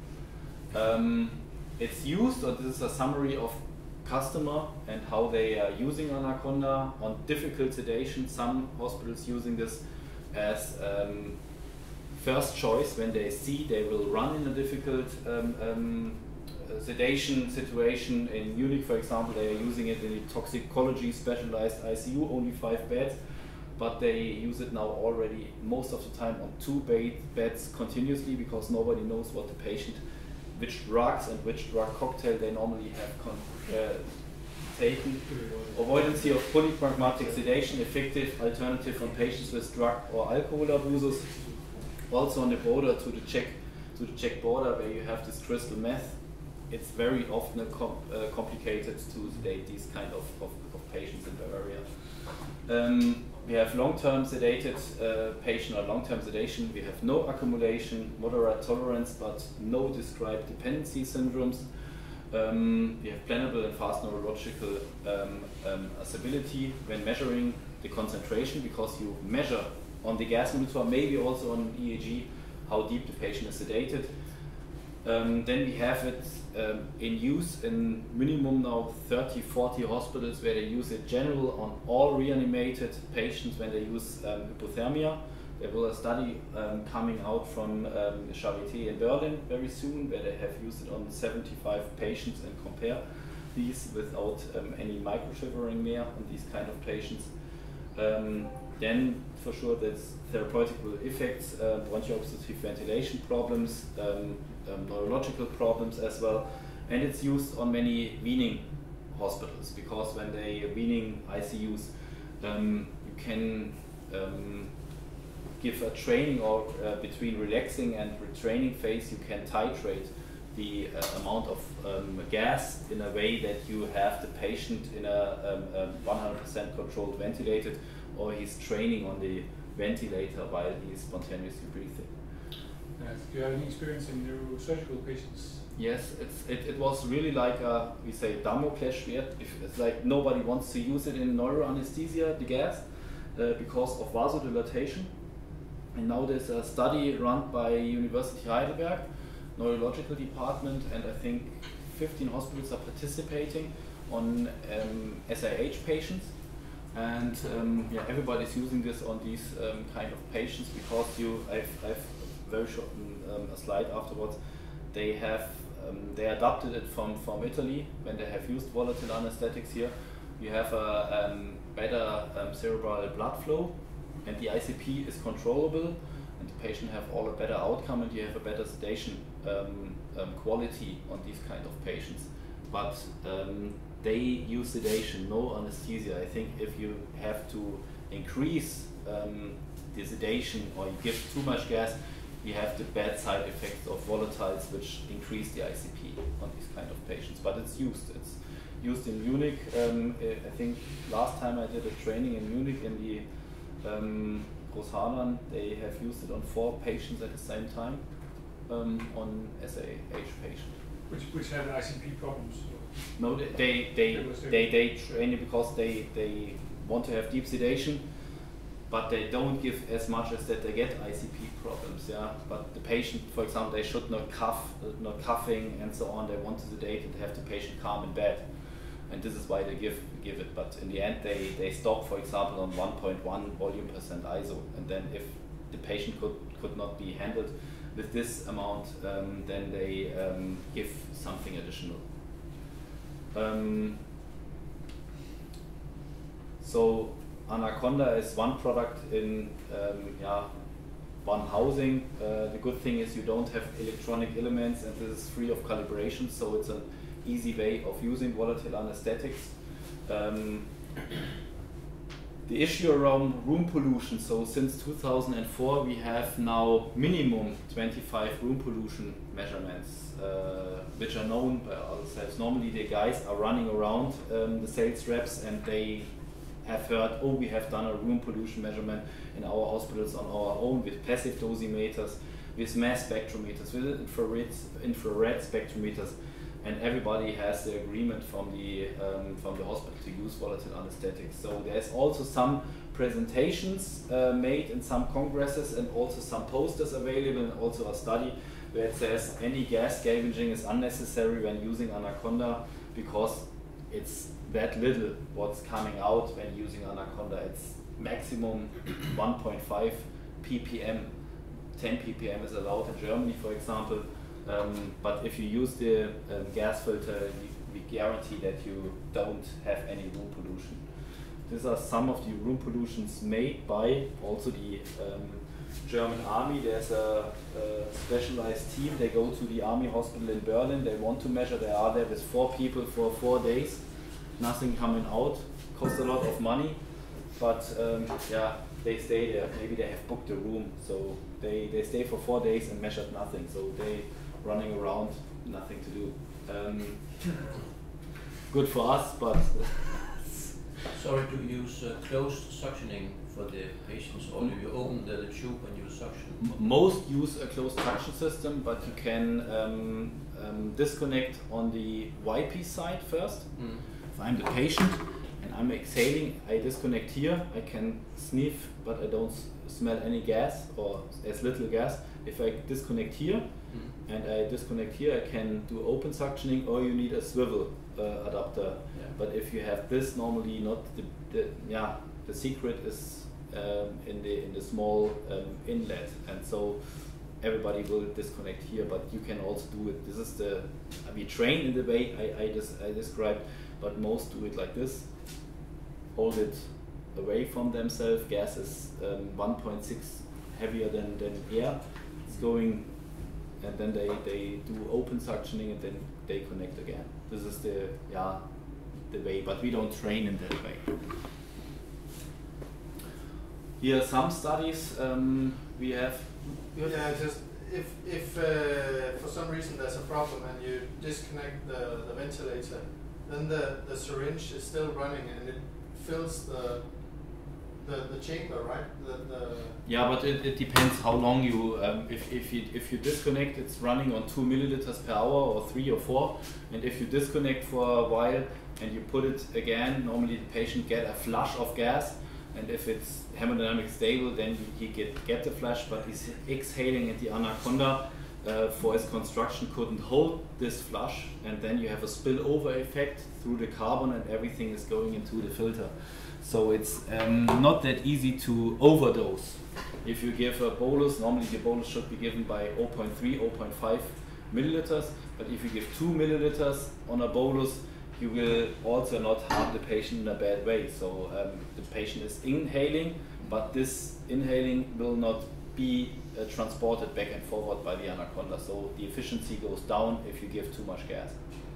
Um, it's used, or this is a summary of customer and how they are using AnaConDa on difficult sedation. Some hospitals using this as um, first choice when they see they will run in a difficult um, um, sedation situation. In Munich, for example, they are using it in the toxicology specialized I C U, only five beds, but they use it now already most of the time on two beds continuously, because nobody knows what the patient, which drugs and which drug cocktail they normally have con uh, taken. Avoidance of polypragmatic sedation, effective alternative on patients with drug or alcohol abuses. Also on the border to the Czech, to the Czech border, where you have this crystal meth, it's very often com uh, complicated to sedate these kind of, of, of patients in Bavaria. Um, we have long-term sedated uh, patient or long-term sedation. We have no accumulation, moderate tolerance, but no described dependency syndromes. Um, we have plannable and fast neurological um, um, stability when measuring the concentration, because you measure on the gas monitor, maybe also on E E G, how deep the patient is sedated. Um, then we have it um, in use in minimum now thirty, forty hospitals, where they use it general on all reanimated patients when they use um, hypothermia. There will a study um, coming out from um, the Charité in Berlin very soon, where they have used it on seventy-five patients and compare these without um, any microshivering mehr on these kind of patients. Um, then for sure there's therapeutical effects, uh, broncho-obstructive ventilation problems, um, um, neurological problems as well, and it's used on many weaning hospitals, because when they weaning I C Us, um, you can um, give a training, or uh, between relaxing and retraining phase, you can titrate the uh, amount of um, gas in a way that you have the patient in a um, um, one hundred percent controlled ventilated, or he's training on the ventilator while he's spontaneously breathing. Yes. Do you have any experience in neurosurgical patients? Yes, it's, it, it was really like a, we say, Damocles Schwert. It's like nobody wants to use it in neuroanesthesia, the gas, uh, because of vasodilatation. And now there's a study run by University Heidelberg, neurological department, and I think fifteen hospitals are participating on um, S I H patients. And um, yeah, everybody's using this on these um, kind of patients because you, I've, I've very short um, a slide afterwards. They have um, they adopted it from from Italy when they have used volatile anesthetics here. You have a um, better um, cerebral blood flow, and the I C P is controllable, and the patient have all a better outcome, and you have a better sedation um, um, quality on these kind of patients. But um, they use sedation, no anesthesia. I think if you have to increase um, the sedation or you give too much gas, you have the bad side effects of volatiles which increase the I C P on these kind of patients. But it's used. It's used in Munich. Um, I think last time I did a training in Munich in the um, Großhadern, they have used it on four patients at the same time um, on S A H patients. Which, which have I C P problems? No, they they they, they, they train it because they, they want to have deep sedation, but they don't give as much as that they get I C P problems. Yeah, but the patient, for example, they should not cough, uh, not coughing and so on. They want to sedate and have the patient calm in bed, and this is why they give give it. But in the end, they they stop, for example, on one point one volume percent I S O, and then if the patient could could not be handled with this amount, um, then they um, give something additional. Um, so AnaConDa is one product in um, yeah, one housing. Uh, the good thing is you don't have electronic elements, and this is free of calibration, so it's an easy way of using volatile anesthetics. Um, the issue around room pollution, so since two thousand four we have now minimum twenty-five room pollution measurements, uh, which are known by ourselves. Normally the guys are running around, um, the sales reps, and they have heard, oh, we have done a room pollution measurement in our hospitals on our own with passive dosimeters, with mass spectrometers, with infrared, infrared spectrometers, and everybody has the agreement from the um, from the hospital to use volatile anesthetics. So there's also some presentations uh, made in some congresses, and also some posters available, and also a study where it says any gas scavenging is unnecessary when using AnaConDa because it's that little what's coming out when using AnaConDa. It's maximum one point five p p m. ten p p m is allowed in Germany, for example. Um, but if you use the um, gas filter, we, we guarantee that you don't have any room pollution. These are some of the room pollutions made by also the um, German army. There's a, a specialized team. They go to the army hospital in Berlin. They want to measure. They are there with four people for four days. Nothing coming out. Costs a lot of money, but um, yeah, they stay there. Maybe they have booked a room, so they they stay for four days and measured nothing. So they running around, nothing to do. Um, good for us, but sorry to use uh, closed suctioning for the patients, or do you open the, the tube and you suction? Most use a closed suction system, but you can um, um, disconnect on the Y P side first. Mm. If I'm the patient and I'm exhaling, I disconnect here. I can sniff, but I don't s smell any gas or as little gas. If I disconnect here mm. and I disconnect here, I can do open suctioning, or you need a swivel uh, adapter. Yeah. But if you have this, normally not the, the yeah the secret is um, in the in the small um, inlet, and so everybody will disconnect here. But you can also do it. This is the we train in the way I I, dis, I described, but most do it like this. Hold it away from themselves. Gas is um, one point six heavier than, than air. It's going, and then they, they do open suctioning, and then they connect again. This is the yeah the way, but we don't train in that way. Here are some studies um, we have. Yeah, just if if uh, for some reason there's a problem and you disconnect the, the ventilator, then the, the syringe is still running and it fills the the, the chamber, right? The, the yeah, but it, it depends how long you um, if if you if you disconnect, it's running on two milliliters per hour or three or four, and if you disconnect for a while and you put it again, normally the patient get a flush of gas, and if it's hemodynamic stable, then he get, get the flash, but he's exhaling, and the AnaConDa uh, for his construction couldn't hold this flush, and then you have a spillover effect through the carbon, and everything is going into the filter. So it's um, not that easy to overdose. If you give a bolus, normally the bolus should be given by zero point three, zero point five milliliters, but if you give two milliliters on a bolus, you will also not harm the patient in a bad way. So um, the patient is inhaling, but this inhaling will not be uh, transported back and forward by the AnaConDa. So the efficiency goes down if you give too much gas.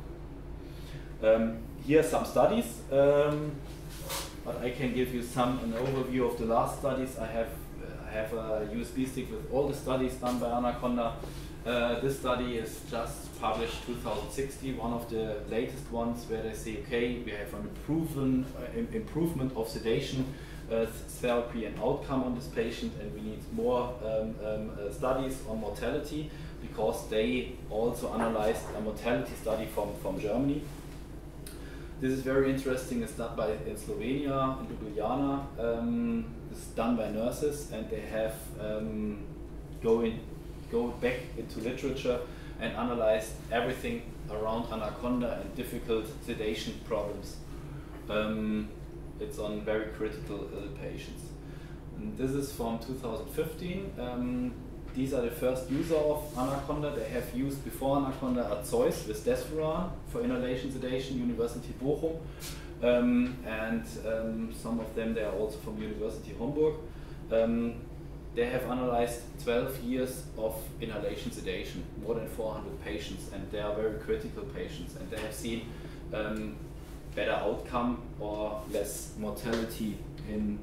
Um, here are some studies, um, but I can give you some an overview of the last studies. I have uh, I have a U S B stick with all the studies done by AnaConDa. Uh, this study is just published two thousand sixteen, one of the latest ones, where they say, okay, we have an improvement, uh, improvement of sedation uh, therapy and outcome on this patient, and we need more um, um, uh, studies on mortality, because they also analyzed a mortality study from, from Germany. This is very interesting. It's done by in Slovenia, in Ljubljana. Um, it's done by nurses, and they have um, going. go back into literature and analyze everything around AnaConDa and difficult sedation problems. Um, it's on very critical ill patients. And this is from two thousand fifteen. Um, these are the first user of AnaConDa. They have used before AnaConDa at Zeus with desfuran for inhalation sedation, University Bochum. Um, and um, some of them, they are also from University Homburg. Um, They have analyzed twelve years of inhalation sedation, more than four hundred patients, and they are very critical patients, and they have seen um, better outcome or less mortality in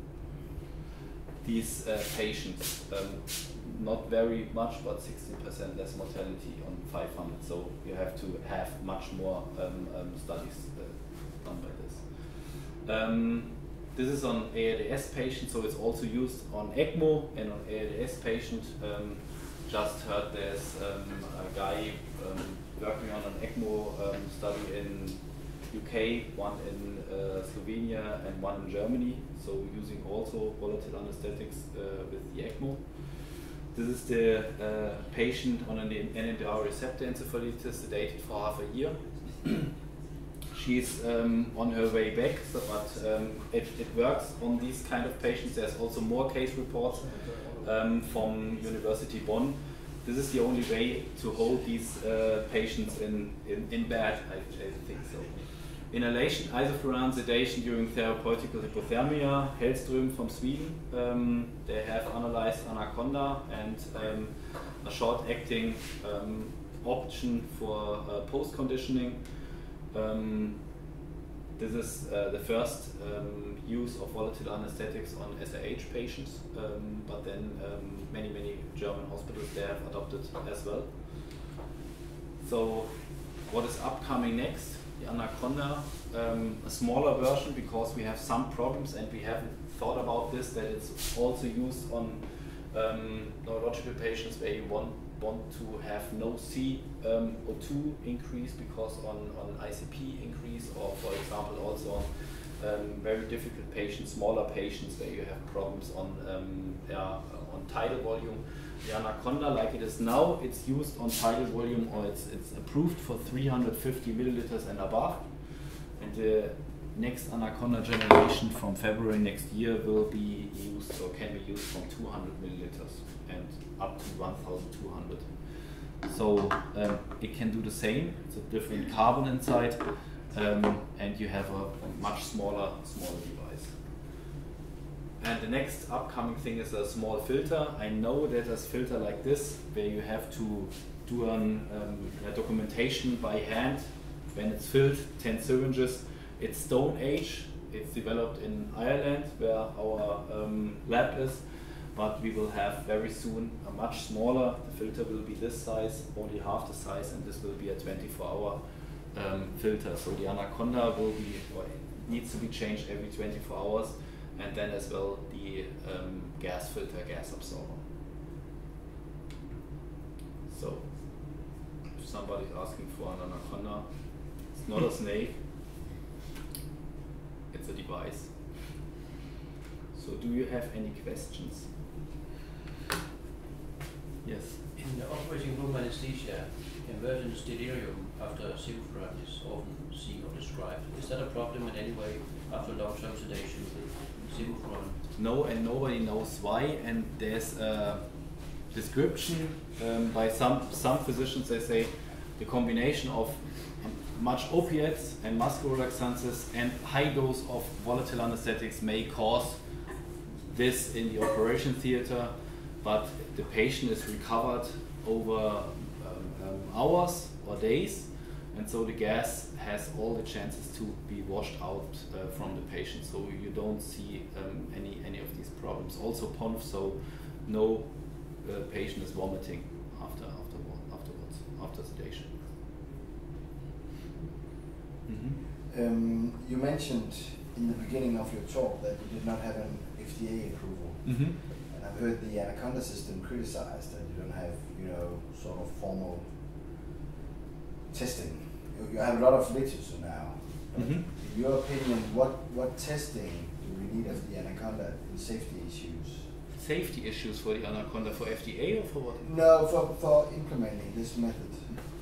these uh, patients. Um, not very much, but sixteen percent less mortality on five hundred, so you have to have much more um, um, studies uh, done by this. Um, This is on A R D S patients, so it's also used on ECMO and on A R D S patient. Um, just heard there's um, a guy um, working on an ECMO um, study in U K, one in uh, Slovenia and one in Germany, so using also volatile anesthetics uh, with the ECMO. This is the uh, patient on an N M D R receptor encephalitis, sedated for half a year. She's um, on her way back, so, but um, it, it works on these kind of patients. There's also more case reports um, from University Bonn. This is the only way to hold these uh, patients in, in, in bed, I, I think so. Inhalation, isoflurane sedation during therapeutical hypothermia, Hellström from Sweden. Um, they have analyzed AnaConDa and um, a short-acting um, option for uh, post-conditioning. Um, this is uh, the first um, use of volatile anesthetics on S A H patients, um, but then um, many, many German hospitals they have adopted as well. So what is upcoming next? The AnaConDa, um, a smaller version, because we have some problems and we haven't thought about this, that it's also used on um, neurological patients where you want want to have no C O two um, increase, because on, on I C P increase, or for example also on um, very difficult patients, smaller patients where you have problems on, um, yeah, on tidal volume. The AnaConDa, like it is now, it's used on tidal volume, or it's, it's approved for three hundred fifty milliliters and above. And the next AnaConDa generation from February next year will be used, or can be used, from two hundred milliliters and up to one thousand two hundred. So um, it can do the same. It's a different carbon inside, um, and you have a, a much smaller, smaller device. And the next upcoming thing is a small filter. I know that a filter like this, where you have to do an, um, a documentation by hand when it's filled, ten syringes. It's Stone Age. It's developed in Ireland, where our um, lab is. But we will have very soon a much smaller. The filter will be this size, only half the size, and this will be a twenty-four hour um, filter. So the AnaConDa will be, or needs to be changed every twenty-four hours, and then as well the um, gas filter, gas absorber. So if somebody's asking for an AnaConDa, it's not a snake, it's a device. So do you have any questions? Yes. In the operating room anesthesia, emergence delirium after sevoflurane is often seen or described. Is that a problem in any way after long-term sedation with sevoflurane? No, and nobody knows why. And there's a description um, by some some physicians. They say the combination of much opiates and muscle relaxances and high dose of volatile anesthetics may cause this in the operation theater, but the patient is recovered over um, um, hours or days, and so the gas has all the chances to be washed out uh, from the patient. So you don't see um, any any of these problems. Also P O N F, so no uh, patient is vomiting after after afterwards after sedation. Mm-hmm. Um, you mentioned in the beginning of your talk that you did not have an F D A approval, Mm-hmm. and I've heard the AnaConDa system criticized that you don't have, you know, sort of formal testing. You, you have a lot of literature now. But Mm-hmm. in your opinion, what what testing do we need of the AnaConDa in safety issues? Safety issues for the AnaConDa for F D A or for what? No, for for implementing this method.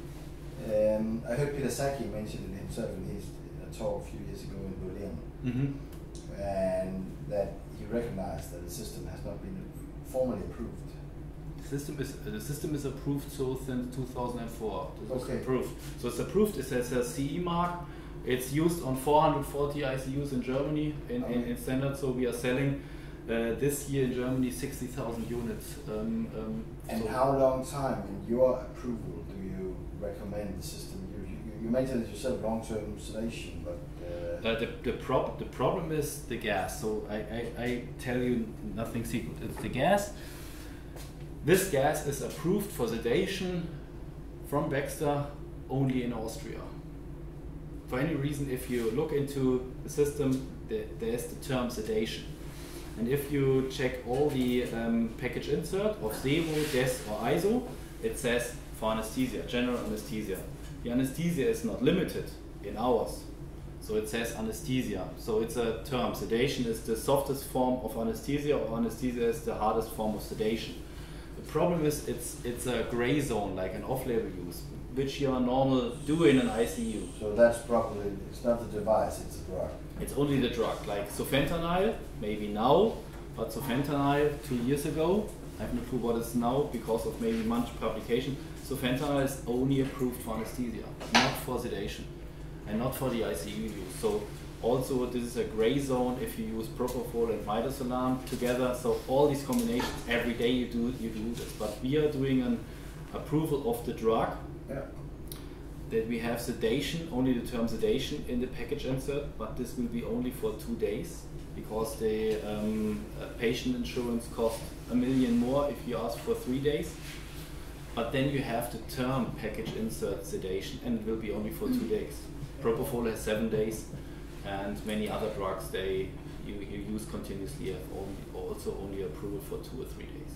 Um, I heard Peter Saki mention it himself in his in a talk a few years ago in Berlin, Mm-hmm. and that he recognized that the system has not been formally approved. The system is uh, the system is approved so since two thousand four. This was Okay. approved. So it's approved. It has a C E mark. It's used on four hundred forty I C Us in Germany in, in, in standard. So we are selling uh, this year in Germany sixty thousand units. Um, um, And so how long time in your approval do you recommend the system? You, you, you mentioned it yourself, long-term sedation, but uh, Uh, the the, prob the problem is the gas. So I, I, I tell you nothing secret. It's the gas. This gas is approved for sedation from Baxter only in Austria. For any reason, if you look into the system, there, there's the term sedation. And if you check all the um, package insert of Sevo, D E S or I S O, it says for anesthesia, general anesthesia. The anesthesia is not limited in hours. So it says anesthesia. So it's a term. Sedation is the softest form of anesthesia, or anesthesia is the hardest form of sedation. The problem is it's it's a gray zone, like an off-label use, which you are normal do in an I C U. so that's probably, it's not the device, it's the drug. It's only the drug, like sofentanil, maybe now, but sofentanil two years ago, I have no clue what it's now because of maybe much publication. Sofentanil is only approved for anesthesia, not for sedation, and not for the I C U use. So also this is a gray zone if you use propofol and midazolam together. So all these combinations, every day you do you do this. But we are doing an approval of the drug, Yeah. that we have sedation, only the term sedation in the package insert, but this will be only for two days because the um, uh, patient insurance costs a million more if you ask for three days. But then you have the term package insert sedation, and it will be only for two days. Propofol has seven days, and many other drugs they you, you use continuously have only, also only approval for two or three days.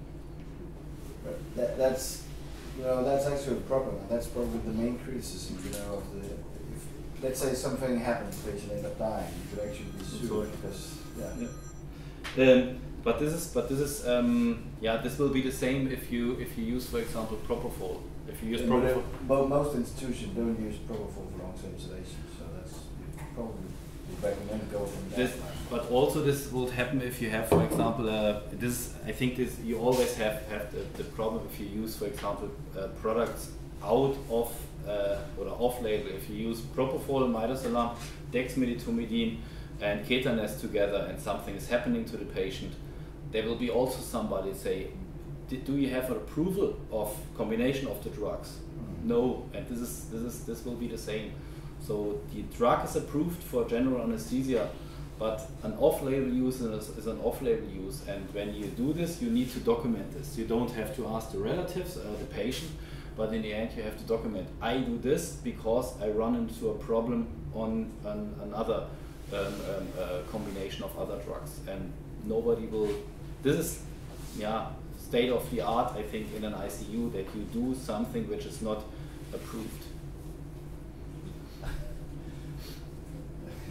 But that, that's, you know, that's actually a problem, and that's probably the main criticism, you know, of the, if, let's say something happens, the patient ends up dying, you could actually be sued Sorry. because, yeah. Yeah. Um, but this is, but this is, um, yeah, this will be the same if you if you use, for example, propofol. If you use And propofol, but most institutions don't use propofol for long-term sedation, so that's probably would recommend go from that this, line. but also this will happen if you have, for example, uh, this. I think this you always have have the, the problem if you use, for example, uh, products out of uh, or off-label. If you use propofol, midazolam, dexmedetomidine, and ketanase together, and something is happening to the patient, there will be also somebody say, do you have an approval of combination of the drugs? Mm. No, and this is this is this will be the same. So the drug is approved for general anesthesia, but an off-label use is, is an off-label use, and when you do this, you need to document this. You don't have to ask the relatives or the patient, but in the end you have to document, I do this because I run into a problem on an, another um, um, uh, combination of other drugs, and nobody will, this is, yeah, state of the art, I think, in an I C U, that you do something which is not approved.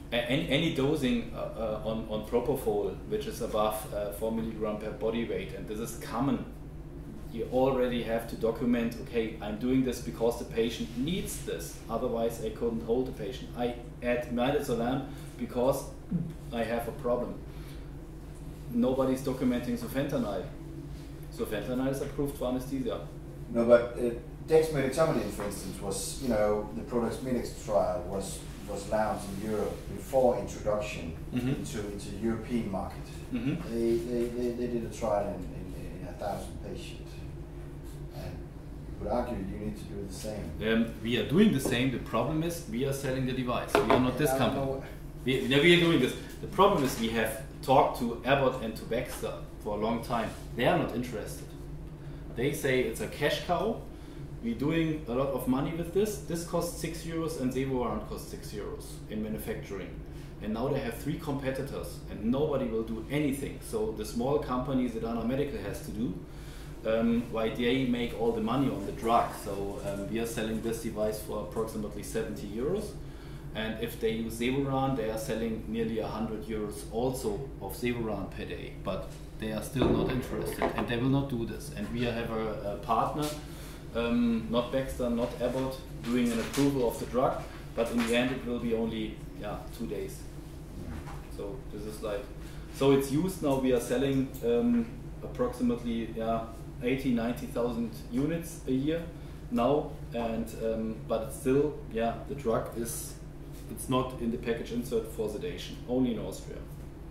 any, any dosing uh, uh, on, on propofol, which is above uh, four milligram per body weight, and this is common, you already have to document, okay, I'm doing this because the patient needs this, otherwise I couldn't hold the patient. I add midazolam because I have a problem. Nobody's documenting sufentanil. Sufentanil is approved for anesthesia. No, but uh, dexmedetomidine, for instance, was, you know, the Prodex trial was was launched in Europe before introduction mm-hmm. into into the European market. Mm-hmm. They, they, they they did a trial in, in, in a thousand patients, and you could argue you need to do the same. Um, we are doing the same. The problem is we are selling the device. We are not this company. We, we are doing this. The problem is we have talked to Abbott and to Baxter for a long time. They are not interested. They say it's a cash cow. We're doing a lot of money with this. This costs six euros and Zevorant costs six euros in manufacturing. And now they have three competitors and nobody will do anything. So the small company Sedana Medical has to do, um, while they make all the money on the drug. So um, we are selling this device for approximately seventy euros. And if they use Zevorant, they are selling nearly one hundred euros also of Zevorant per day. But they are still not interested and they will not do this. And we have a, a partner, um, not Baxter, not Abbott, doing an approval of the drug, but in the end it will be only yeah, two days. So this is like, so it's used now, we are selling um, approximately yeah, eighty, ninety thousand units a year now, and um, but it's still, yeah, the drug is, it's not in the package insert for sedation, only in Austria.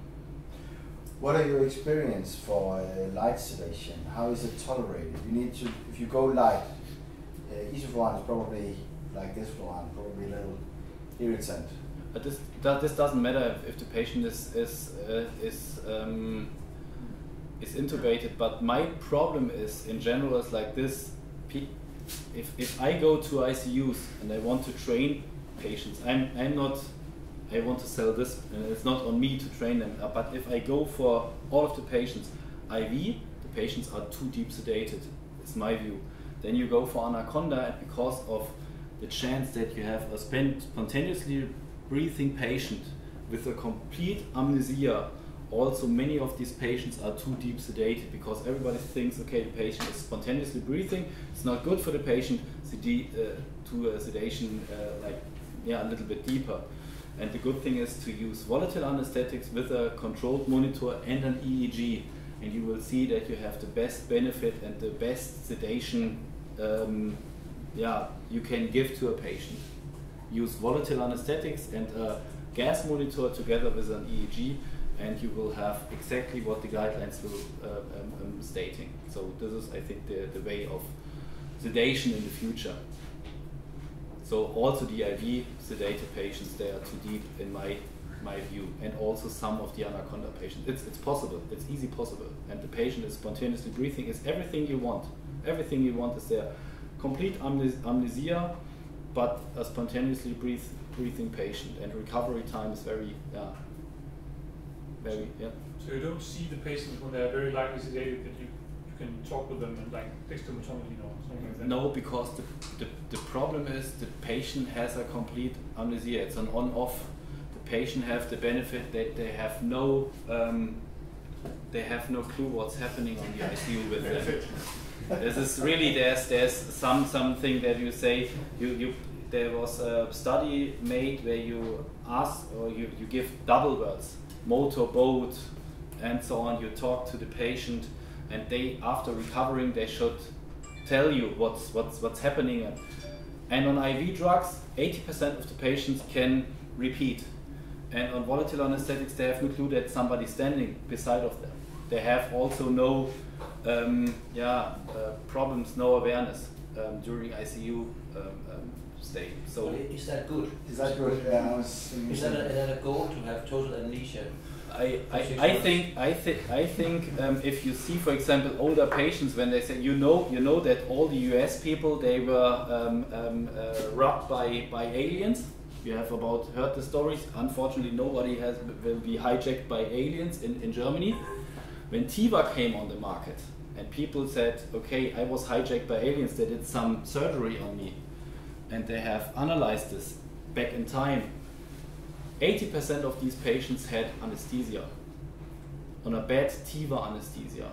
What are your experience for uh, light sedation? How is it tolerated? You need to, if you go light, uh, isoflurane is probably like this one, probably a little irritant. But this that, this doesn't matter if, if the patient is is uh, is um, is intubated. But my problem is in general is like this: if if I go to I C Us and I want to train patients, I'm I'm not. I want to sell this, and it's not on me to train them. Uh, but if I go for all of the patients, I V, the patients are too deep sedated. It's my view. Then you go for AnaConDa, and because of the chance that you have a spontaneously breathing patient with a complete amnesia, also many of these patients are too deep sedated because everybody thinks, okay, the patient is spontaneously breathing. It's not good for the patient to uh, to uh, sedation uh, like yeah a little bit deeper. And the good thing is to use volatile anesthetics with a controlled monitor and an E E G, and you will see that you have the best benefit and the best sedation um, yeah, you can give to a patient. Use volatile anesthetics and a gas monitor together with an E E G, and you will have exactly what the guidelines will uh, um, um, stating. So this is, I think, the, the way of sedation in the future. So also the I V sedated patients, they are too deep in my my view, and also some of the AnaConDa patients. It's it's possible, it's easy possible, and the patient is spontaneously breathing. Is everything you want. Everything you want is there. Complete amnes amnesia, but a spontaneously breathe, breathing patient, and recovery time is very yeah very yeah. So you don't see the patient when they are very lightly sedated that you can talk with them and like dexmedetomidine or something like that? No, because the, the, the problem is the patient has a complete amnesia. It's an on-off. The patient have the benefit that they have no um, they have no clue what's happening on the I C U with them. This is really there's there's some something that you say you you there was a study made where you ask or you, you give double words, motor, boat, and so on. You talk to the patient, and they, after recovering, they should tell you what's what's what's happening. And, and on I V drugs, eighty percent of the patients can repeat. And on volatile anesthetics, they have no clue that somebody's standing beside of them. They have also no um, yeah uh, problems, no awareness um, during I C U um, um, stay. So is that good? Is that good? Yeah, I was is that a, is that a goal to have total amnesia? I, I, I think I think I think um, if you see, for example, older patients, when they say you know you know that all the U S people, they were um, um, uh, robbed by by aliens. You have about heard the stories. Unfortunately, nobody has will be hijacked by aliens in, in Germany. When Tiva came on the market, and people said, okay, I was hijacked by aliens. They did some surgery on me, and they have analyzed this back in time. eighty percent of these patients had anesthesia, on a bad T V A anesthesia.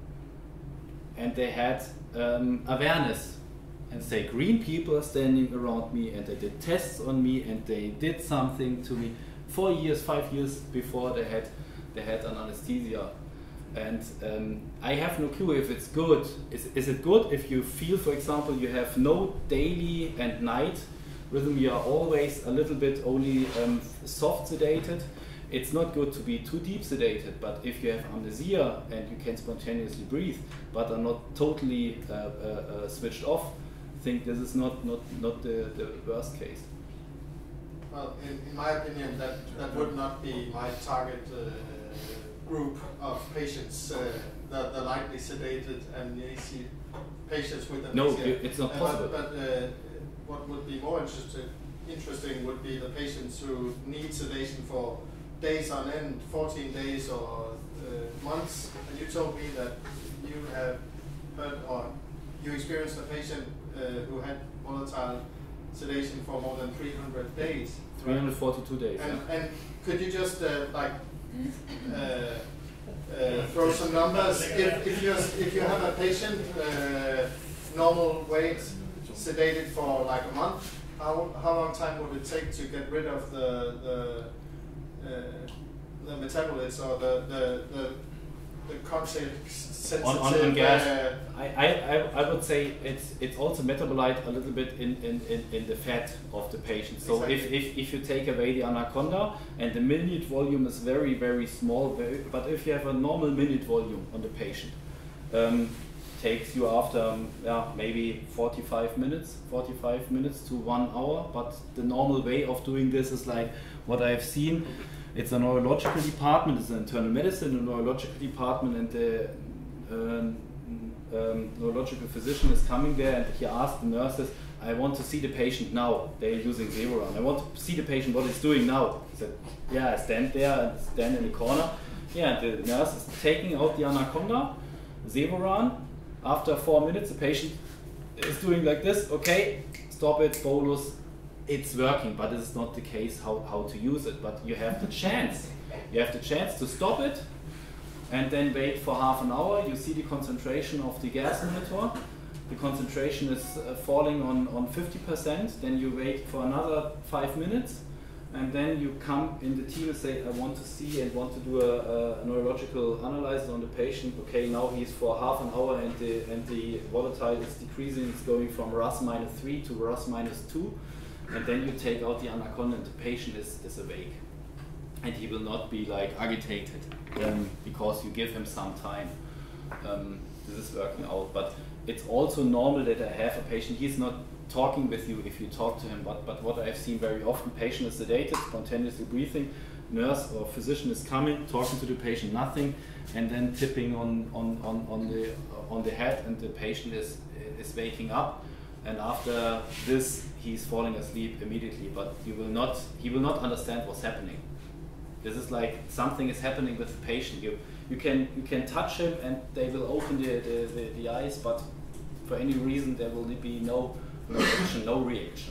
And they had um, awareness. And say, green people are standing around me, and they did tests on me, and they did something to me four years, five years before they had they had an anesthesia. And um, I have no clue if it's good. Is, is it good if you feel, for example, you have no daily and night rhythm, you are always a little bit only um, soft sedated? It's not good to be too deep sedated, but if you have amnesia and you can spontaneously breathe, but are not totally uh, uh, uh, switched off, I think this is not, not, not the, the worst case. Well, in, in my opinion, that, that would not be my target uh, group of patients, uh, the, the lightly sedated amnesia patients with amnesia. No, it's not possible. Uh, but but uh, what would be more interesting, interesting would be the patients who need sedation for days on end, fourteen days or uh, months. And you told me that you have heard or you experienced a patient uh, who had volatile sedation for more than three hundred days. three hundred forty-two days. And, yeah. and could you just uh, like uh, uh, throw some numbers? If, if, you if you have a patient, uh, normal weight, sedated for like a month, how, how long time would it take to get rid of the the, uh, the metabolites or the, the, the the concept on, on, on gas, uh, I, I, I would say it's it's also metabolite a little bit in, in, in, in the fat of the patient. So exactly. if, if, if you take away the AnaConDa and the minute volume is very, very small, very, but if you have a normal minute volume on the patient, um, takes you after um, yeah, maybe forty-five minutes, forty-five minutes to one hour, but the normal way of doing this is like what I've seen. It's a neurological department, it's an internal medicine, a neurological department, and the um, um, neurological physician is coming there and he asked the nurses, I want to see the patient now. They're using Zevoran. I want to see the patient, what it's doing now. He said, yeah, I stand there and stand in the corner. Yeah, and the nurse is taking out the AnaConDa, Zevoran. After four minutes, the patient is doing like this, okay, stop it, bolus. It's working, but this is not the case how, how to use it. But you have the chance. You have the chance to stop it and then wait for half an hour. You see the concentration of the gas monitor. The concentration is uh, falling on, on fifty percent. Then you wait for another five minutes. And then you come in the team and say, I want to see and want to do a, a neurological analysis on the patient. Okay, now he's for half an hour and the, and the volatile is decreasing. It's going from R A S minus three to R A S minus two. And then you take out the AnaConDa and the patient is, is awake. And he will not be like agitated um, because you give him some time. Um, this is working out. But it's also normal that I have a patient, he's not talking with you if you talk to him, but, but what I've seen very often, patient is sedated, spontaneously breathing, nurse or physician is coming, talking to the patient, nothing, and then tipping on, on, on, on, the, on the head and the patient is, is waking up. And after this, he's falling asleep immediately, but you will not, he will not understand what's happening. This is like something is happening with the patient. You, you, can, you can touch him and they will open the, the, the, the eyes, but for any reason there will be no, no action, no reaction.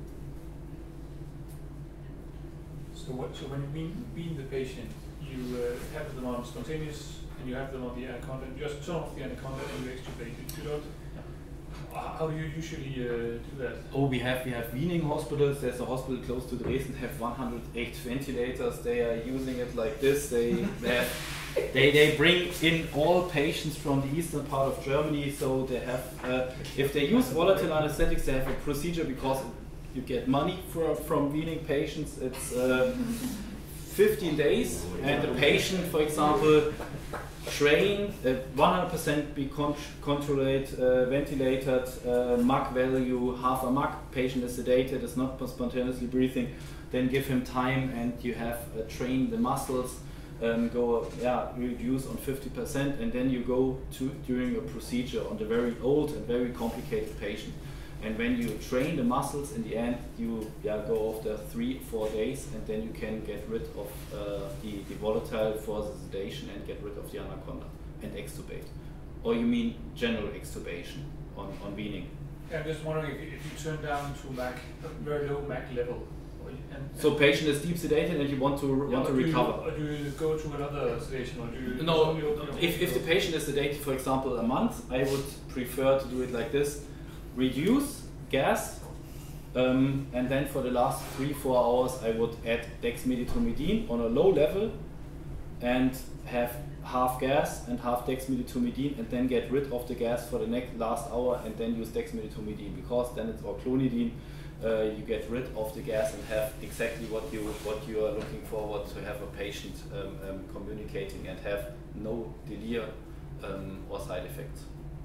So, what, so when you wean, wean the patient, you uh, have them on spontaneous and you have them on the AnaConDa, you just turn off the AnaConDa and you extubate. You don't. How do you usually uh, do that? Oh, we have we have weaning hospitals. There's a hospital close to Dresden, have one hundred eight ventilators. They are using it like this. They they, have, they they bring in all patients from the eastern part of Germany. So they have, uh, if they use volatile anesthetics, they have a procedure because you get money for, from weaning patients. It's uh, fifteen days, and the patient, for example, train uh, one hundred percent be con controlled, uh, ventilated, uh, M A C value, half a M A C, patient is sedated, is not spontaneously breathing, then give him time and you have uh, train the muscles, um, go, yeah, reduce on fifty percent, and then you go to during a procedure on the very old and very complicated patient. And when you train the muscles, in the end, you yeah, go after three, four days, and then you can get rid of uh, the, the volatile for the sedation and get rid of the AnaConDa and extubate. Or you mean general extubation on, on weaning? Yeah, I'm just wondering if you, if you turn down to M A C, a very low M A C level And, So patient is deep sedated and you want to yeah, want to do recover. You, or do you go to another sedation, or do you? No, only open your if, if the patient is sedated, for example, a month, I would prefer to do it like this: reduce gas, um, and then for the last three four hours, I would add dexmedetomidine on a low level, and have half gas and half dexmedetomidine, and then get rid of the gas for the next last hour, and then use dexmedetomidine, because then it's or clonidine. Uh, you get rid of the gas and have exactly what you what you are looking forward to have a patient um, um, communicating and have no delirium um, or side effects.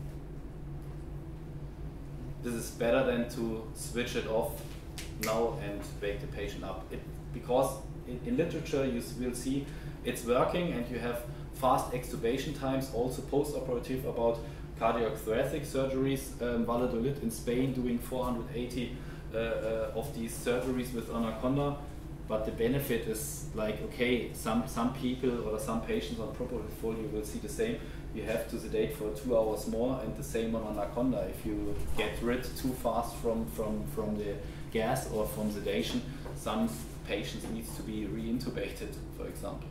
This is better than to switch it off now and wake the patient up. It, because in, in literature you will see it's working, and you have fast extubation times, also post-operative, about cardiac thoracic surgeries. Um, Valladolid in Spain doing four hundred eighty Uh, uh, of these surgeries with AnaConDa, but the benefit is like, okay, some some people or some patients on propofol you will see the same. You have to sedate for two hours more, and the same on AnaConDa. If you get rid too fast from from from the gas or from sedation, some patients needs to be re-intubated, for example.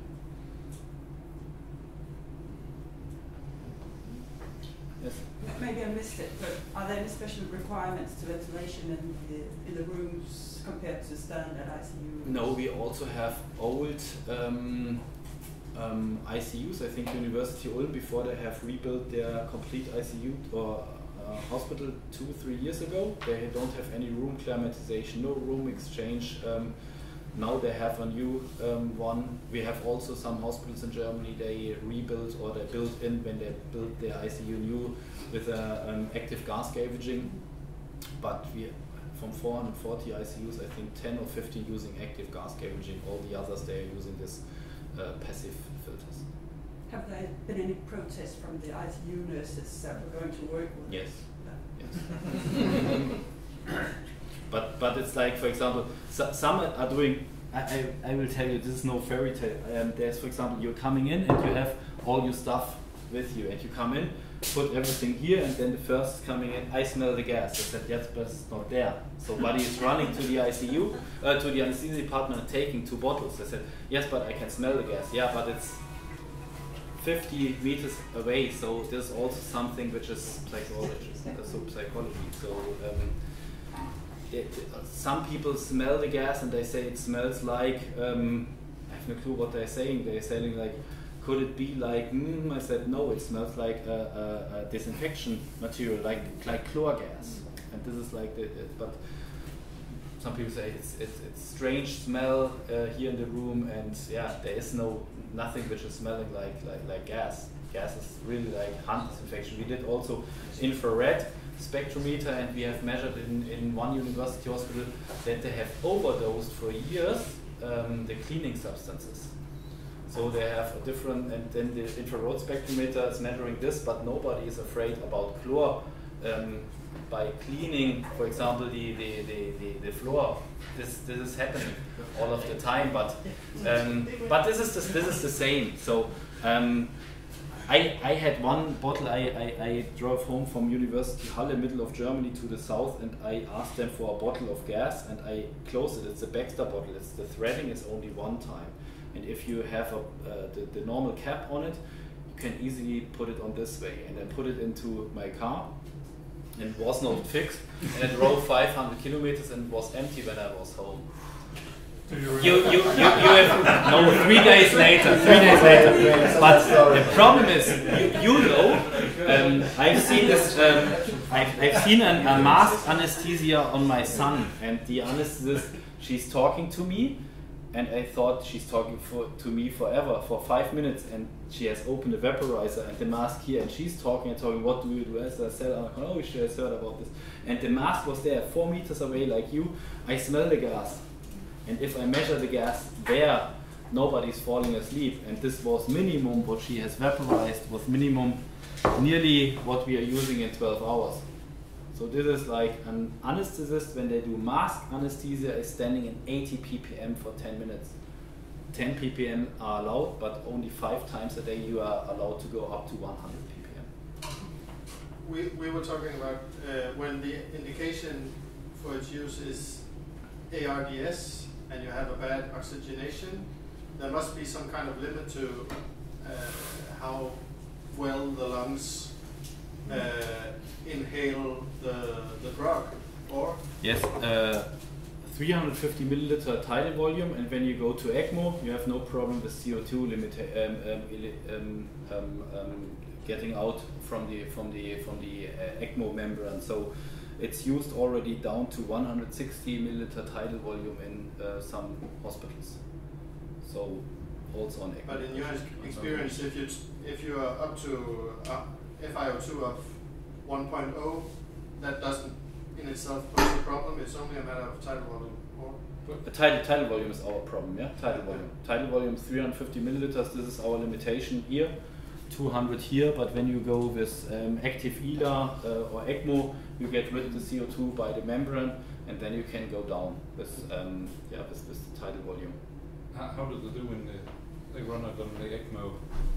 Yes. Maybe I missed it, but are there any special requirements to ventilation in the, in the rooms compared to standard I C U? No, we also have old um, um, I C Us. I think University Ulm, before they have rebuilt their complete I C U or uh, hospital two, three years ago, they don't have any room climatization, no room exchange. Um, Now they have a new um, one. We have also some hospitals in Germany, they rebuilt or they built in when they built their I C U new with a, um, active gas scavenging. But we, from four hundred forty I C Us, I think ten or fifteen using active gas scavenging. All the others, they are using this uh, passive filters. Have there been any protests from the I C U nurses that were going to work with? Yes. Yes. But but it's like, for example, so, some are doing. I, I I will tell you, this is no fairy tale. Um, there's, for example, you're coming in and you have all your stuff with you, and you come in, put everything here, and then the first coming in, I smell the gas. I said, yes, but it's not there. So buddy is running to the I C U, uh, to the anesthesia department, and taking two bottles. I said, yes, but I can smell the gas. Yeah, but it's fifty meters away. So there's also something which is psychology. So psychology. So. Um, It, some people smell the gas and they say it smells like, um, I have no clue what they're saying. They're saying like, could it be like, mm, I said no, it smells like a, a, a disinfection material, like like chlor gas. And this is like, the, it, but some people say it's, it's, it's strange smell uh, here in the room, and yeah, there is no, nothing which is smelling like, like, like gas. Gas is really like hand disinfection. We did also infrared spectrometer, and we have measured in, in one university hospital that they have overdosed for years um, the cleaning substances. So they have a different, and then the infrared spectrometer is measuring this, but nobody is afraid about chlor um, by cleaning, for example, the, the, the, the, the floor. This this is happening all of the time, but um, but this is the, this is the same. So. Um, I, I had one bottle, I, I, I drove home from University Halle, middle of Germany, to the south, and I asked them for a bottle of gas, and I closed it. It's a Baxter bottle. It's, the threading is only one time. And if you have a, uh, the, the normal cap on it, you can easily put it on this way. And then put it into my car, and it was not fixed. And I drove five hundred kilometers and it was empty when I was home. You, you, you, you have, no, three days later, three days later. But the problem is, you, you know, um, I've seen this, um, I've, I've seen an, a masked anesthesia on my son, and the anesthetist, she's talking to me, and I thought she's talking for, to me forever, for five minutes, and she has opened the vaporizer and the mask here, and she's talking and talking, what do you do? As I said, oh, she has heard about this. And the mask was there, four meters away like you. I smell the gas. And if I measure the gas there, nobody's falling asleep. And this was minimum what she has vaporized, was minimum nearly what we are using in twelve hours. So this is like an anesthetist, when they do mask anesthesia, is standing in eighty p p m for ten minutes. ten p p m are allowed, but only five times a day you are allowed to go up to one hundred p p m. We, we were talking about uh, when the indication for its use is A R D S, and you have a bad oxygenation, there must be some kind of limit to uh, how well the lungs uh, inhale the, the drug, or? Yes, uh, three hundred fifty milliliter tidal volume, and when you go to ECMO, you have no problem with C O two limit um, um, um, um, getting out from the from the from the uh, ECMO membrane. So it's used already down to one hundred sixty milliliter tidal volume in uh, some hospitals. So also on ECMO. But in your experience, if you if you are up to uh, F i O two of one point oh, that doesn't in itself pose a problem. It's only a matter of tidal volume. Or the tidal tidal volume is our problem. Yeah, tidal volume. Tidal volume three hundred fifty milliliters. This is our limitation here. two hundred here, but when you go with um, active E L A uh, or ECMO, you get rid of the C O two by the membrane, and then you can go down with um, yeah with, with the tidal volume. How, how do they do when they, they run it on the ECMO?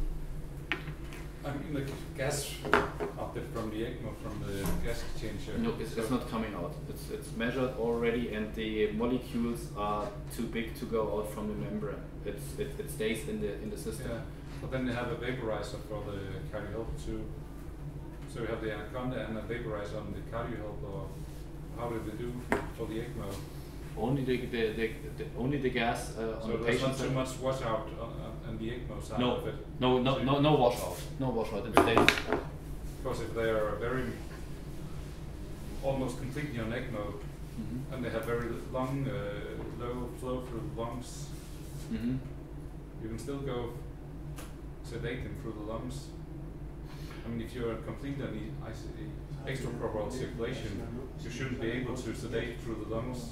I mean, the gas up it from the ECMO, from the gas exchanger. No, it's, it's not coming out. It's it's measured already, and the molecules are too big to go out from the membrane. It's it, it stays in the in the system. Yeah. But then they have a vaporizer for the CardioHelp too. So we have the AnaConDa and a vaporizer on the CardioHelp, or how do they do for the ECMO? Only the, the, the, the only the gas uh, on so the there's patient. So not too much washout on, on the ECMO side no, of it? No, no, so no, no washout. No washout. It stays. Because if they are very, almost completely on ECMO, mm-hmm. and they have very long, uh, low flow through the lungs, mm-hmm. you can still go sedate them through the lungs. I mean, if you're completely on the extracorporeal circulation, you shouldn't be able to sedate through the lungs.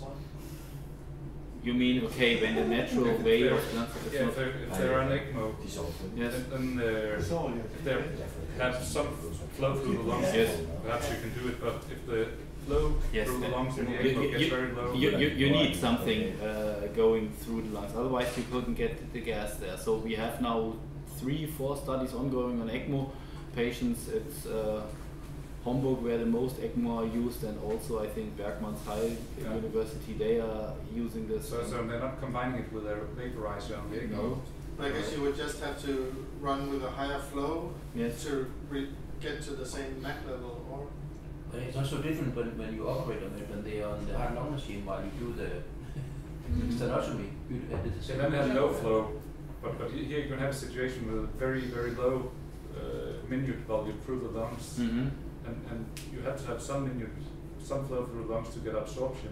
You mean, okay, when the natural if way they're, of not, yeah, if they're, if they're on ECMO, yes. then, then uh, if they have some flow through the lungs, yes. perhaps you can do it. But if the flow yes. through the lungs in the you, ECMO you, gets you, very low, you, you, you need something uh, going through the lungs. Otherwise, you couldn't get the gas there. So we have now three, four studies ongoing on ECMO patients. It's uh, Hamburg where the most ECMO are used, and also I think Bergmannsheil yeah. University, they are using this. So, so they're not combining it with a vaporizer on the ECMO? No. I guess you would just have to run with a higher flow yes. to re get to the same Mach level, or? But it's not so different when, when you operate on it, when they are on the heart lung machine while you do the sternotomy. You did the So same. then they have no flow, but, but here you can have a situation with very, very low uh, minute volume through the lungs. Mm-hmm. And, and you have to have some minute, some flow through the lungs to get absorption.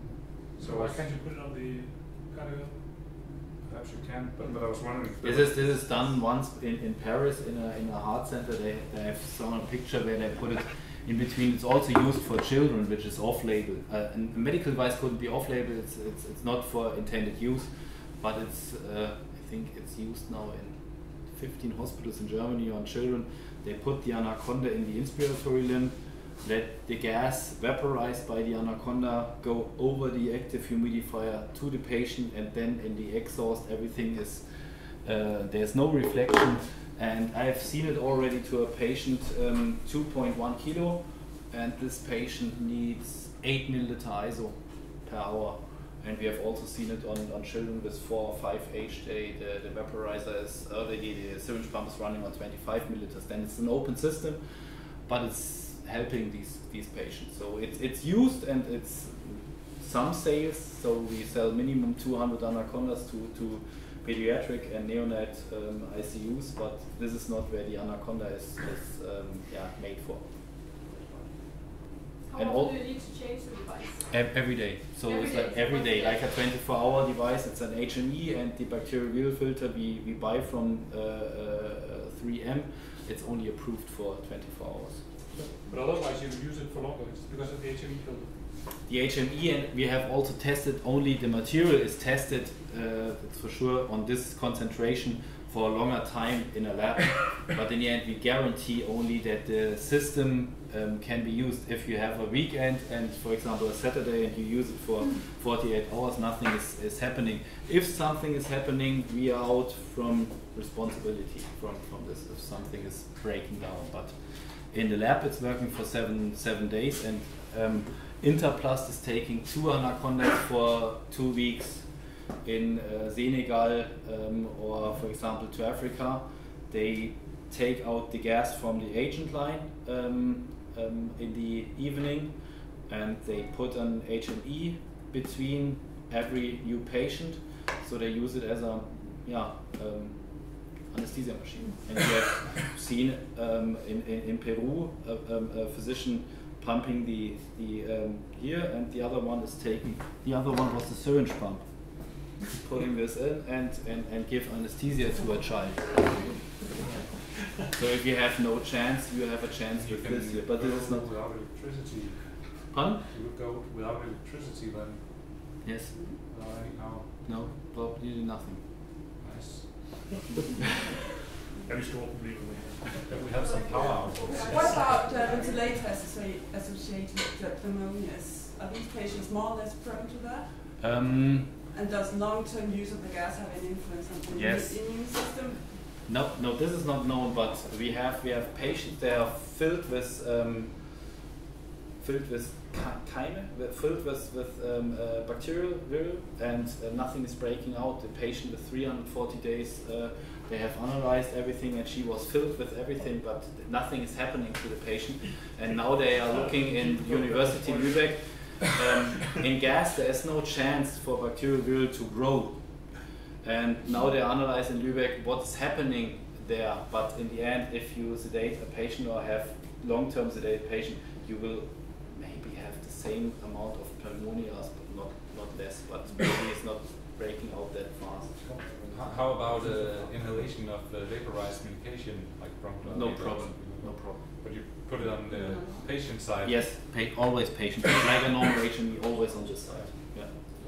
So why can't you put it on the CardioHelp? Perhaps you can, but, but I was wondering. If this is this is done once in, in Paris in a in a heart center. They they have shown a picture where they put it in between. It's also used for children, which is off-label. Uh, and a medical device couldn't be off-label. It's, it's it's not for intended use, but it's uh, I think it's used now in fifteen hospitals in Germany on children. They put the AnaConDa in the inspiratory limb, let the gas vaporized by the AnaConDa go over the active humidifier to the patient, and then in the exhaust everything is, uh, there's no reflection. And I've seen it already to a patient, um, two point one kilo, and this patient needs eight milliliter I S O per hour. And we have also seen it on, on children with four or five age. They, the, the vaporizer is already, the syringe pump is running on twenty-five milliliters. Then it's an open system, but it's helping these these patients. So it's it's used, and it's some sales. So we sell minimum two hundred AnaConDas to to pediatric and neonate um, I C Us, but this is not where the AnaConDa is, is um, yeah, made for. How And often all do you need to change the device? every day. So Every it's day, like every once day, a day. like a twenty-four hour device. It's an H M E, and the bacterial filter we, we buy from uh, uh, three M. It's only approved for twenty-four hours. But otherwise you would use it for longer, it's because of the H M E filter. The H M E, and we have also tested, only the material is tested, uh, it's for sure, on this concentration for a longer time in a lab. But in the end, we guarantee only that the system um, can be used. If you have a weekend and, for example, a Saturday, and you use it for forty-eight hours, nothing is, is happening. If something is happening, we are out from responsibility from, from this, if something is breaking down. But in the lab, it's working for seven, seven days, and um, Interplast is taking two AnaConDas for two weeks, in uh, Senegal um, or, for example, to Africa, they take out the gas from the agent line um, um, in the evening, and they put an H M E between every new patient, so they use it as a yeah, um, anesthesia machine. And we have seen um, in, in, in Peru a, um, a physician pumping the, the um, here, and the other one is taking, the other one was the syringe pump. Putting this in and, and, and give anesthesia to a child. So if you have no chance, you have a chance with this here, but this is not without electricity. Pardon? You would go without electricity then. Yes. Without any power. No, probably nothing. Nice. Very small problem. Then we have some power out. What about uh, ventilators associ- associated with pneumonias? Are these patients more or less prone to that? Um, And does long-term use of the gas have any influence on the Yes. immune system? No, no, this is not known, but we have we have patients that are filled with um, filled with chyme, filled with with um, uh, bacterial viral, and uh, nothing is breaking out. The patient with three hundred forty days, uh, they have analyzed everything, and she was filled with everything, but nothing is happening to the patient. And now they are looking in University Lübeck. Um, in gas, there is no chance for bacterial viral to grow. And now they analyze in Lübeck what's happening there, but in the end, if you sedate a patient or have long-term sedated patient, you will maybe have the same amount of pneumonias, but not, not less, but maybe it's not breaking out that fast. How- How about uh, inhalation of uh, vaporized medication, like bronchial? No problem, no problem. But you put it on the patient side? Yes, pa always patient, like a normal H M E, always on this side. Yeah.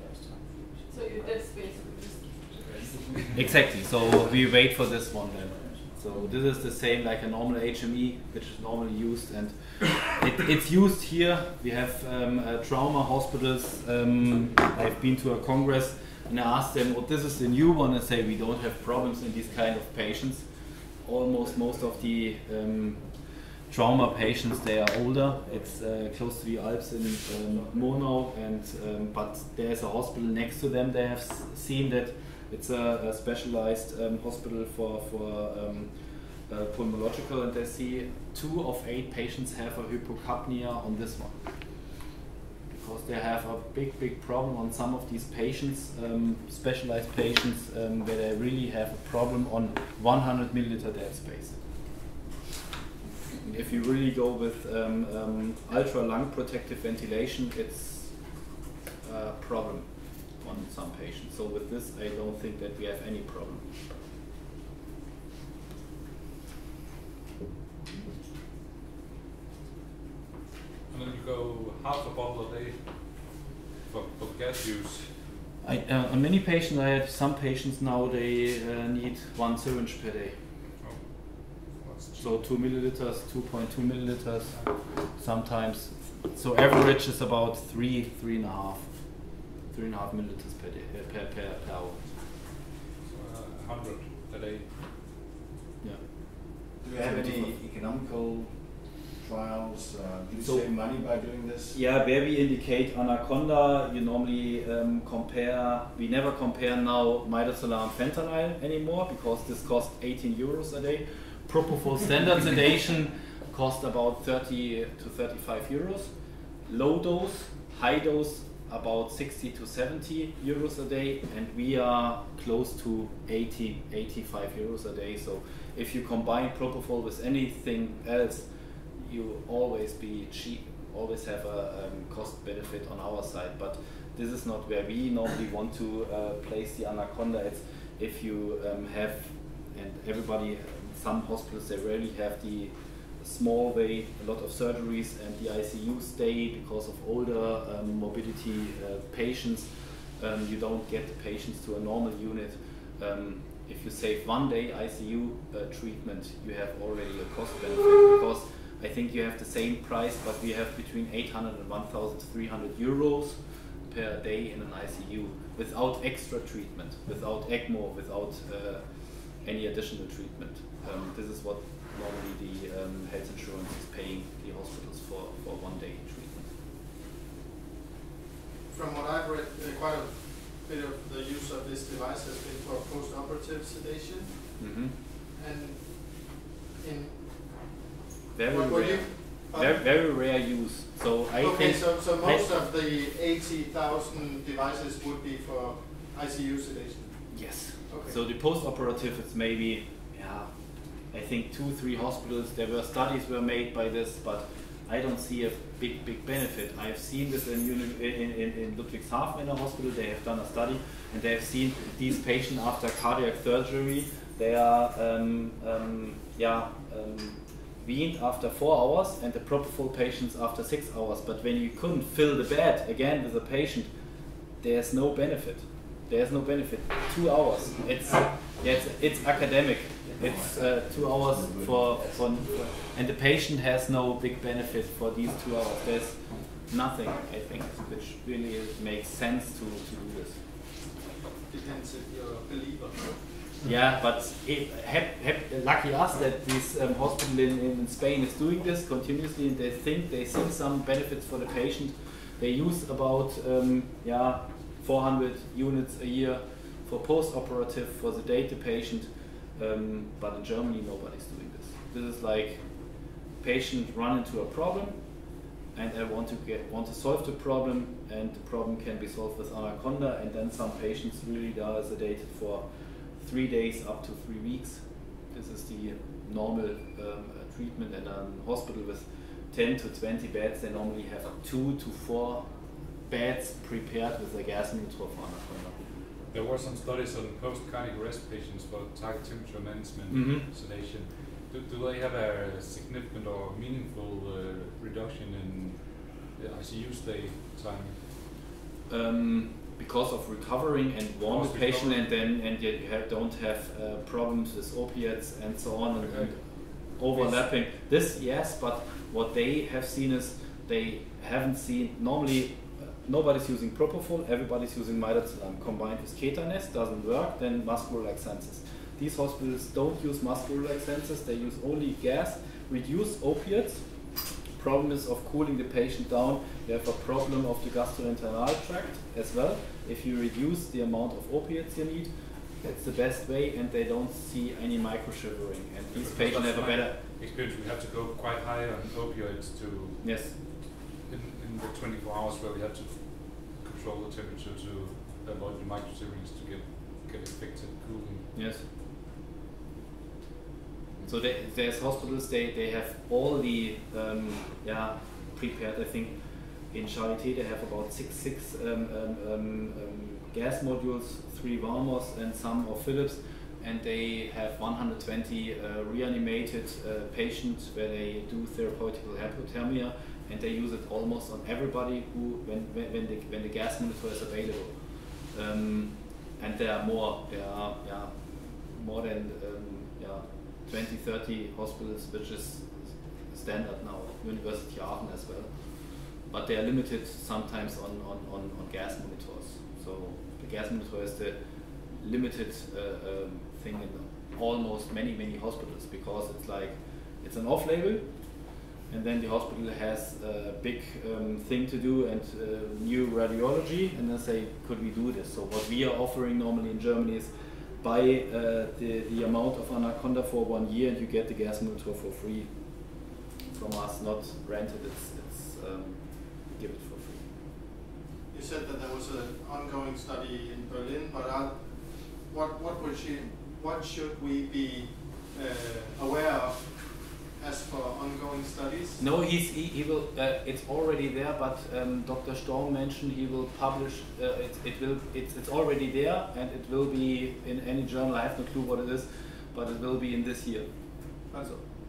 So you, that's basically just Exactly, so we wait for this one then. So this is the same like a normal H M E, which is normally used, and it, it's used here. We have um, uh, trauma hospitals. Um, I've been to a congress and I asked them, well, this is the new one, and say we don't have problems in these kind of patients. Almost most of the um, trauma patients, they are older. It's uh, close to the Alps in um, Monau, and um, but there's a hospital next to them. They have s seen that it's a, a specialized um, hospital for for um, uh, pulmonological, and they see two of eight patients have a hypocapnia on this one, because they have a big big problem on some of these patients, um, specialized patients, um, where they really have a problem on one hundred milliliter dead space. If you really go with um, um, ultra lung protective ventilation, it's a problem on some patients. So with this, I don't think that we have any problem. And then you go half a bottle a day for, for gas use. I, uh, on many patients, I have some patients now, they uh, need one syringe per day. Oh, that's cheap. So two milliliters, two point two milliliters, sometimes. So average is about three, three and a half, three and a half milliliters per day, uh, per, per, per hour. So, uh, hundred a day. Yeah. Do you have any economical trials? Uh, do you So- save money by doing this? Yeah, where we indicate AnaConDa, you normally um, compare, we never compare now midazolam fentanyl anymore, because this costs eighteen euros a day. Propofol standard sedation cost about thirty to thirty-five euros. Low dose, high dose, about sixty to seventy euros a day, and we are close to eighty, eighty-five euros a day. So if you combine propofol with anything else, you always be cheap, always have a um, cost benefit on our side. But this is not where we normally want to uh, place the AnaConDa. It's if you um, have, and everybody, some hospitals, they rarely have the small way, a lot of surgeries and the I C U stay because of older um, morbidity uh, patients. Um, you don't get the patients to a normal unit. Um, if you save one day I C U uh, treatment, you have already a cost benefit, because I think you have the same price, but we have between eight hundred and one thousand three hundred euros per day in an I C U without extra treatment, without ECMO, without uh, any additional treatment. Um, this is what normally the um, health insurance is paying the hospitals for, for one day treatment. From what I've read, uh, quite a bit of the use of this device has been for post-operative sedation, Mm-hmm. and in Very what were rare. you? Very, very rare use. So I okay, think so, so most I- of the eighty thousand devices would be for I C U sedation. yes. Okay. So the post-operative is maybe, yeah, I think two, three hospitals. There were studies were made by this, but I don't see a big, big benefit. I've seen this in, uni in, in, in Ludwigshafen in a hospital. They have done a study, and they have seen these patients after cardiac surgery. They are, um, um, yeah, um, weaned after four hours, and the propofol patients after six hours. But when you couldn't fill the bed again with a patient, there's no benefit. There's no benefit. Two hours. It's yeah, it's, it's academic. It's uh, two hours for, for and the patient has no big benefit for these two hours. There's nothing, I think, which really makes sense to, to do this. Depends if you're a believer. Yeah, but it, hap, hap, lucky us that this um, hospital in, in Spain is doing this continuously, and they think they see some benefits for the patient. They use about um, yeah four hundred units a year for post-operative for sedate the patient, um, but in Germany nobody's doing this. This is like patient run into a problem, and I want to get want to solve the problem, and the problem can be solved with AnaConDa, and then some patients really are sedated for three days up to three weeks. This is the normal um, uh, treatment in a hospital with ten to twenty beds. They normally have two to four beds prepared with a gas monitor for AnaConDa. There were some studies on post-cardiac arrest patients for target temperature management Mm-hmm. sedation. Do, do they have a significant or meaningful uh, reduction in the I C U stay time? Um, because of recovering and warm the Because patient, and recovering. then and yet you have, don't have uh, problems with opiates and so on, and, Okay. and overlapping. This yes, but what they have seen is they haven't seen normally. uh, Nobody's using propofol. Everybody's using midazolam combined with ketanest. Doesn't work. Then muscle relaxances. These hospitals don't use muscle relaxances. They use only gas, reduce opiates. Problem is of cooling the patient down. You have a problem of the gastrointestinal tract as well. If you reduce the amount of opiates you need, that's the best way, and they don't see any micro shivering. And these Because patients that's have a my better. experience. We have to go quite high on opioids to Yes. in, in the twenty-four hours where we have to control the temperature to avoid the micro shiverings to get get effective cooling. Yes. So they, there's hospitals. They, they have all the um, yeah prepared. I think in Charité they have about six six um, um, um, um, gas modules, three Warmers and some of Philips, and they have one hundred twenty uh, reanimated uh, patients where they do therapeutical hypothermia, and they use it almost on everybody who when when, when the when the gas monitor is available. Um, and there are more. There are yeah more than um, yeah. twenty, thirty hospitals, which is standard now, University Aachen as well. But they are limited sometimes on, on, on, on gas monitors. So the gas monitor is the limited uh, um, thing in almost many, many hospitals, because it's like, it's an off-label, and then the hospital has a big um, thing to do and uh, new radiology, and then say, could we do this? So what we are offering normally in Germany is buy uh, the, the amount of AnaConDa for one year, and you get the gas monitor for free from us, not rented. It's, it's um, give it for free. You said that there was an ongoing study in Berlin, but uh, what what would you, what should we be uh, aware of as for ongoing studies? No, he's, he, he will. Uh, it's already there, but um, Doctor Storm mentioned he will publish. Uh, it, it will. It's, it's already there, and it will be in any journal. I have no clue what it is, but it will be in this year. But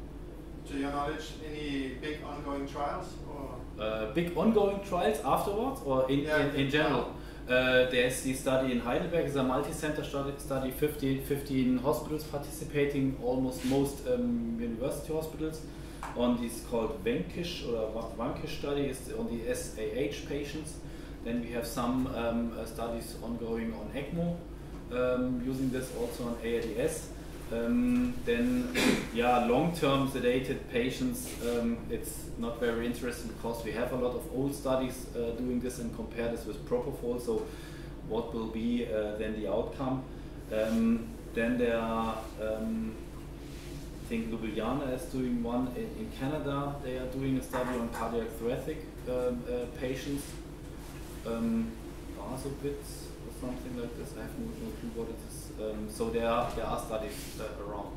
to your knowledge, any big ongoing trials or? Uh, big ongoing trials afterwards, or in, Yeah, in, in general? Uh, there's the study in Heidelberg. It's a multi-center study, study fifteen, fifteen hospitals participating, almost most um, university hospitals, on this called Wenkisch or Wankisch study, is on the S A H patients. Then we have some um, uh, studies ongoing on ECMO, um, using this also on A R D S. Um, then, yeah, long-term sedated patients, um, it's not very interesting because we have a lot of old studies uh, doing this and compare this with propofol. So what will be uh, then the outcome. Um, then there are, um, I think Ljubljana is doing one in, in Canada. They are doing a study on cardiac thoracic um, uh, patients. Um, Vasovitz or something like this. I have no, no clue what it is. Um, so there are there are studies uh, around.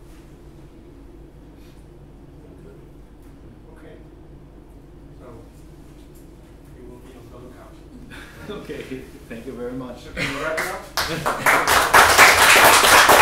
Okay. So we will be on the lookout. Okay. Thank you very much. Can you wrap it up?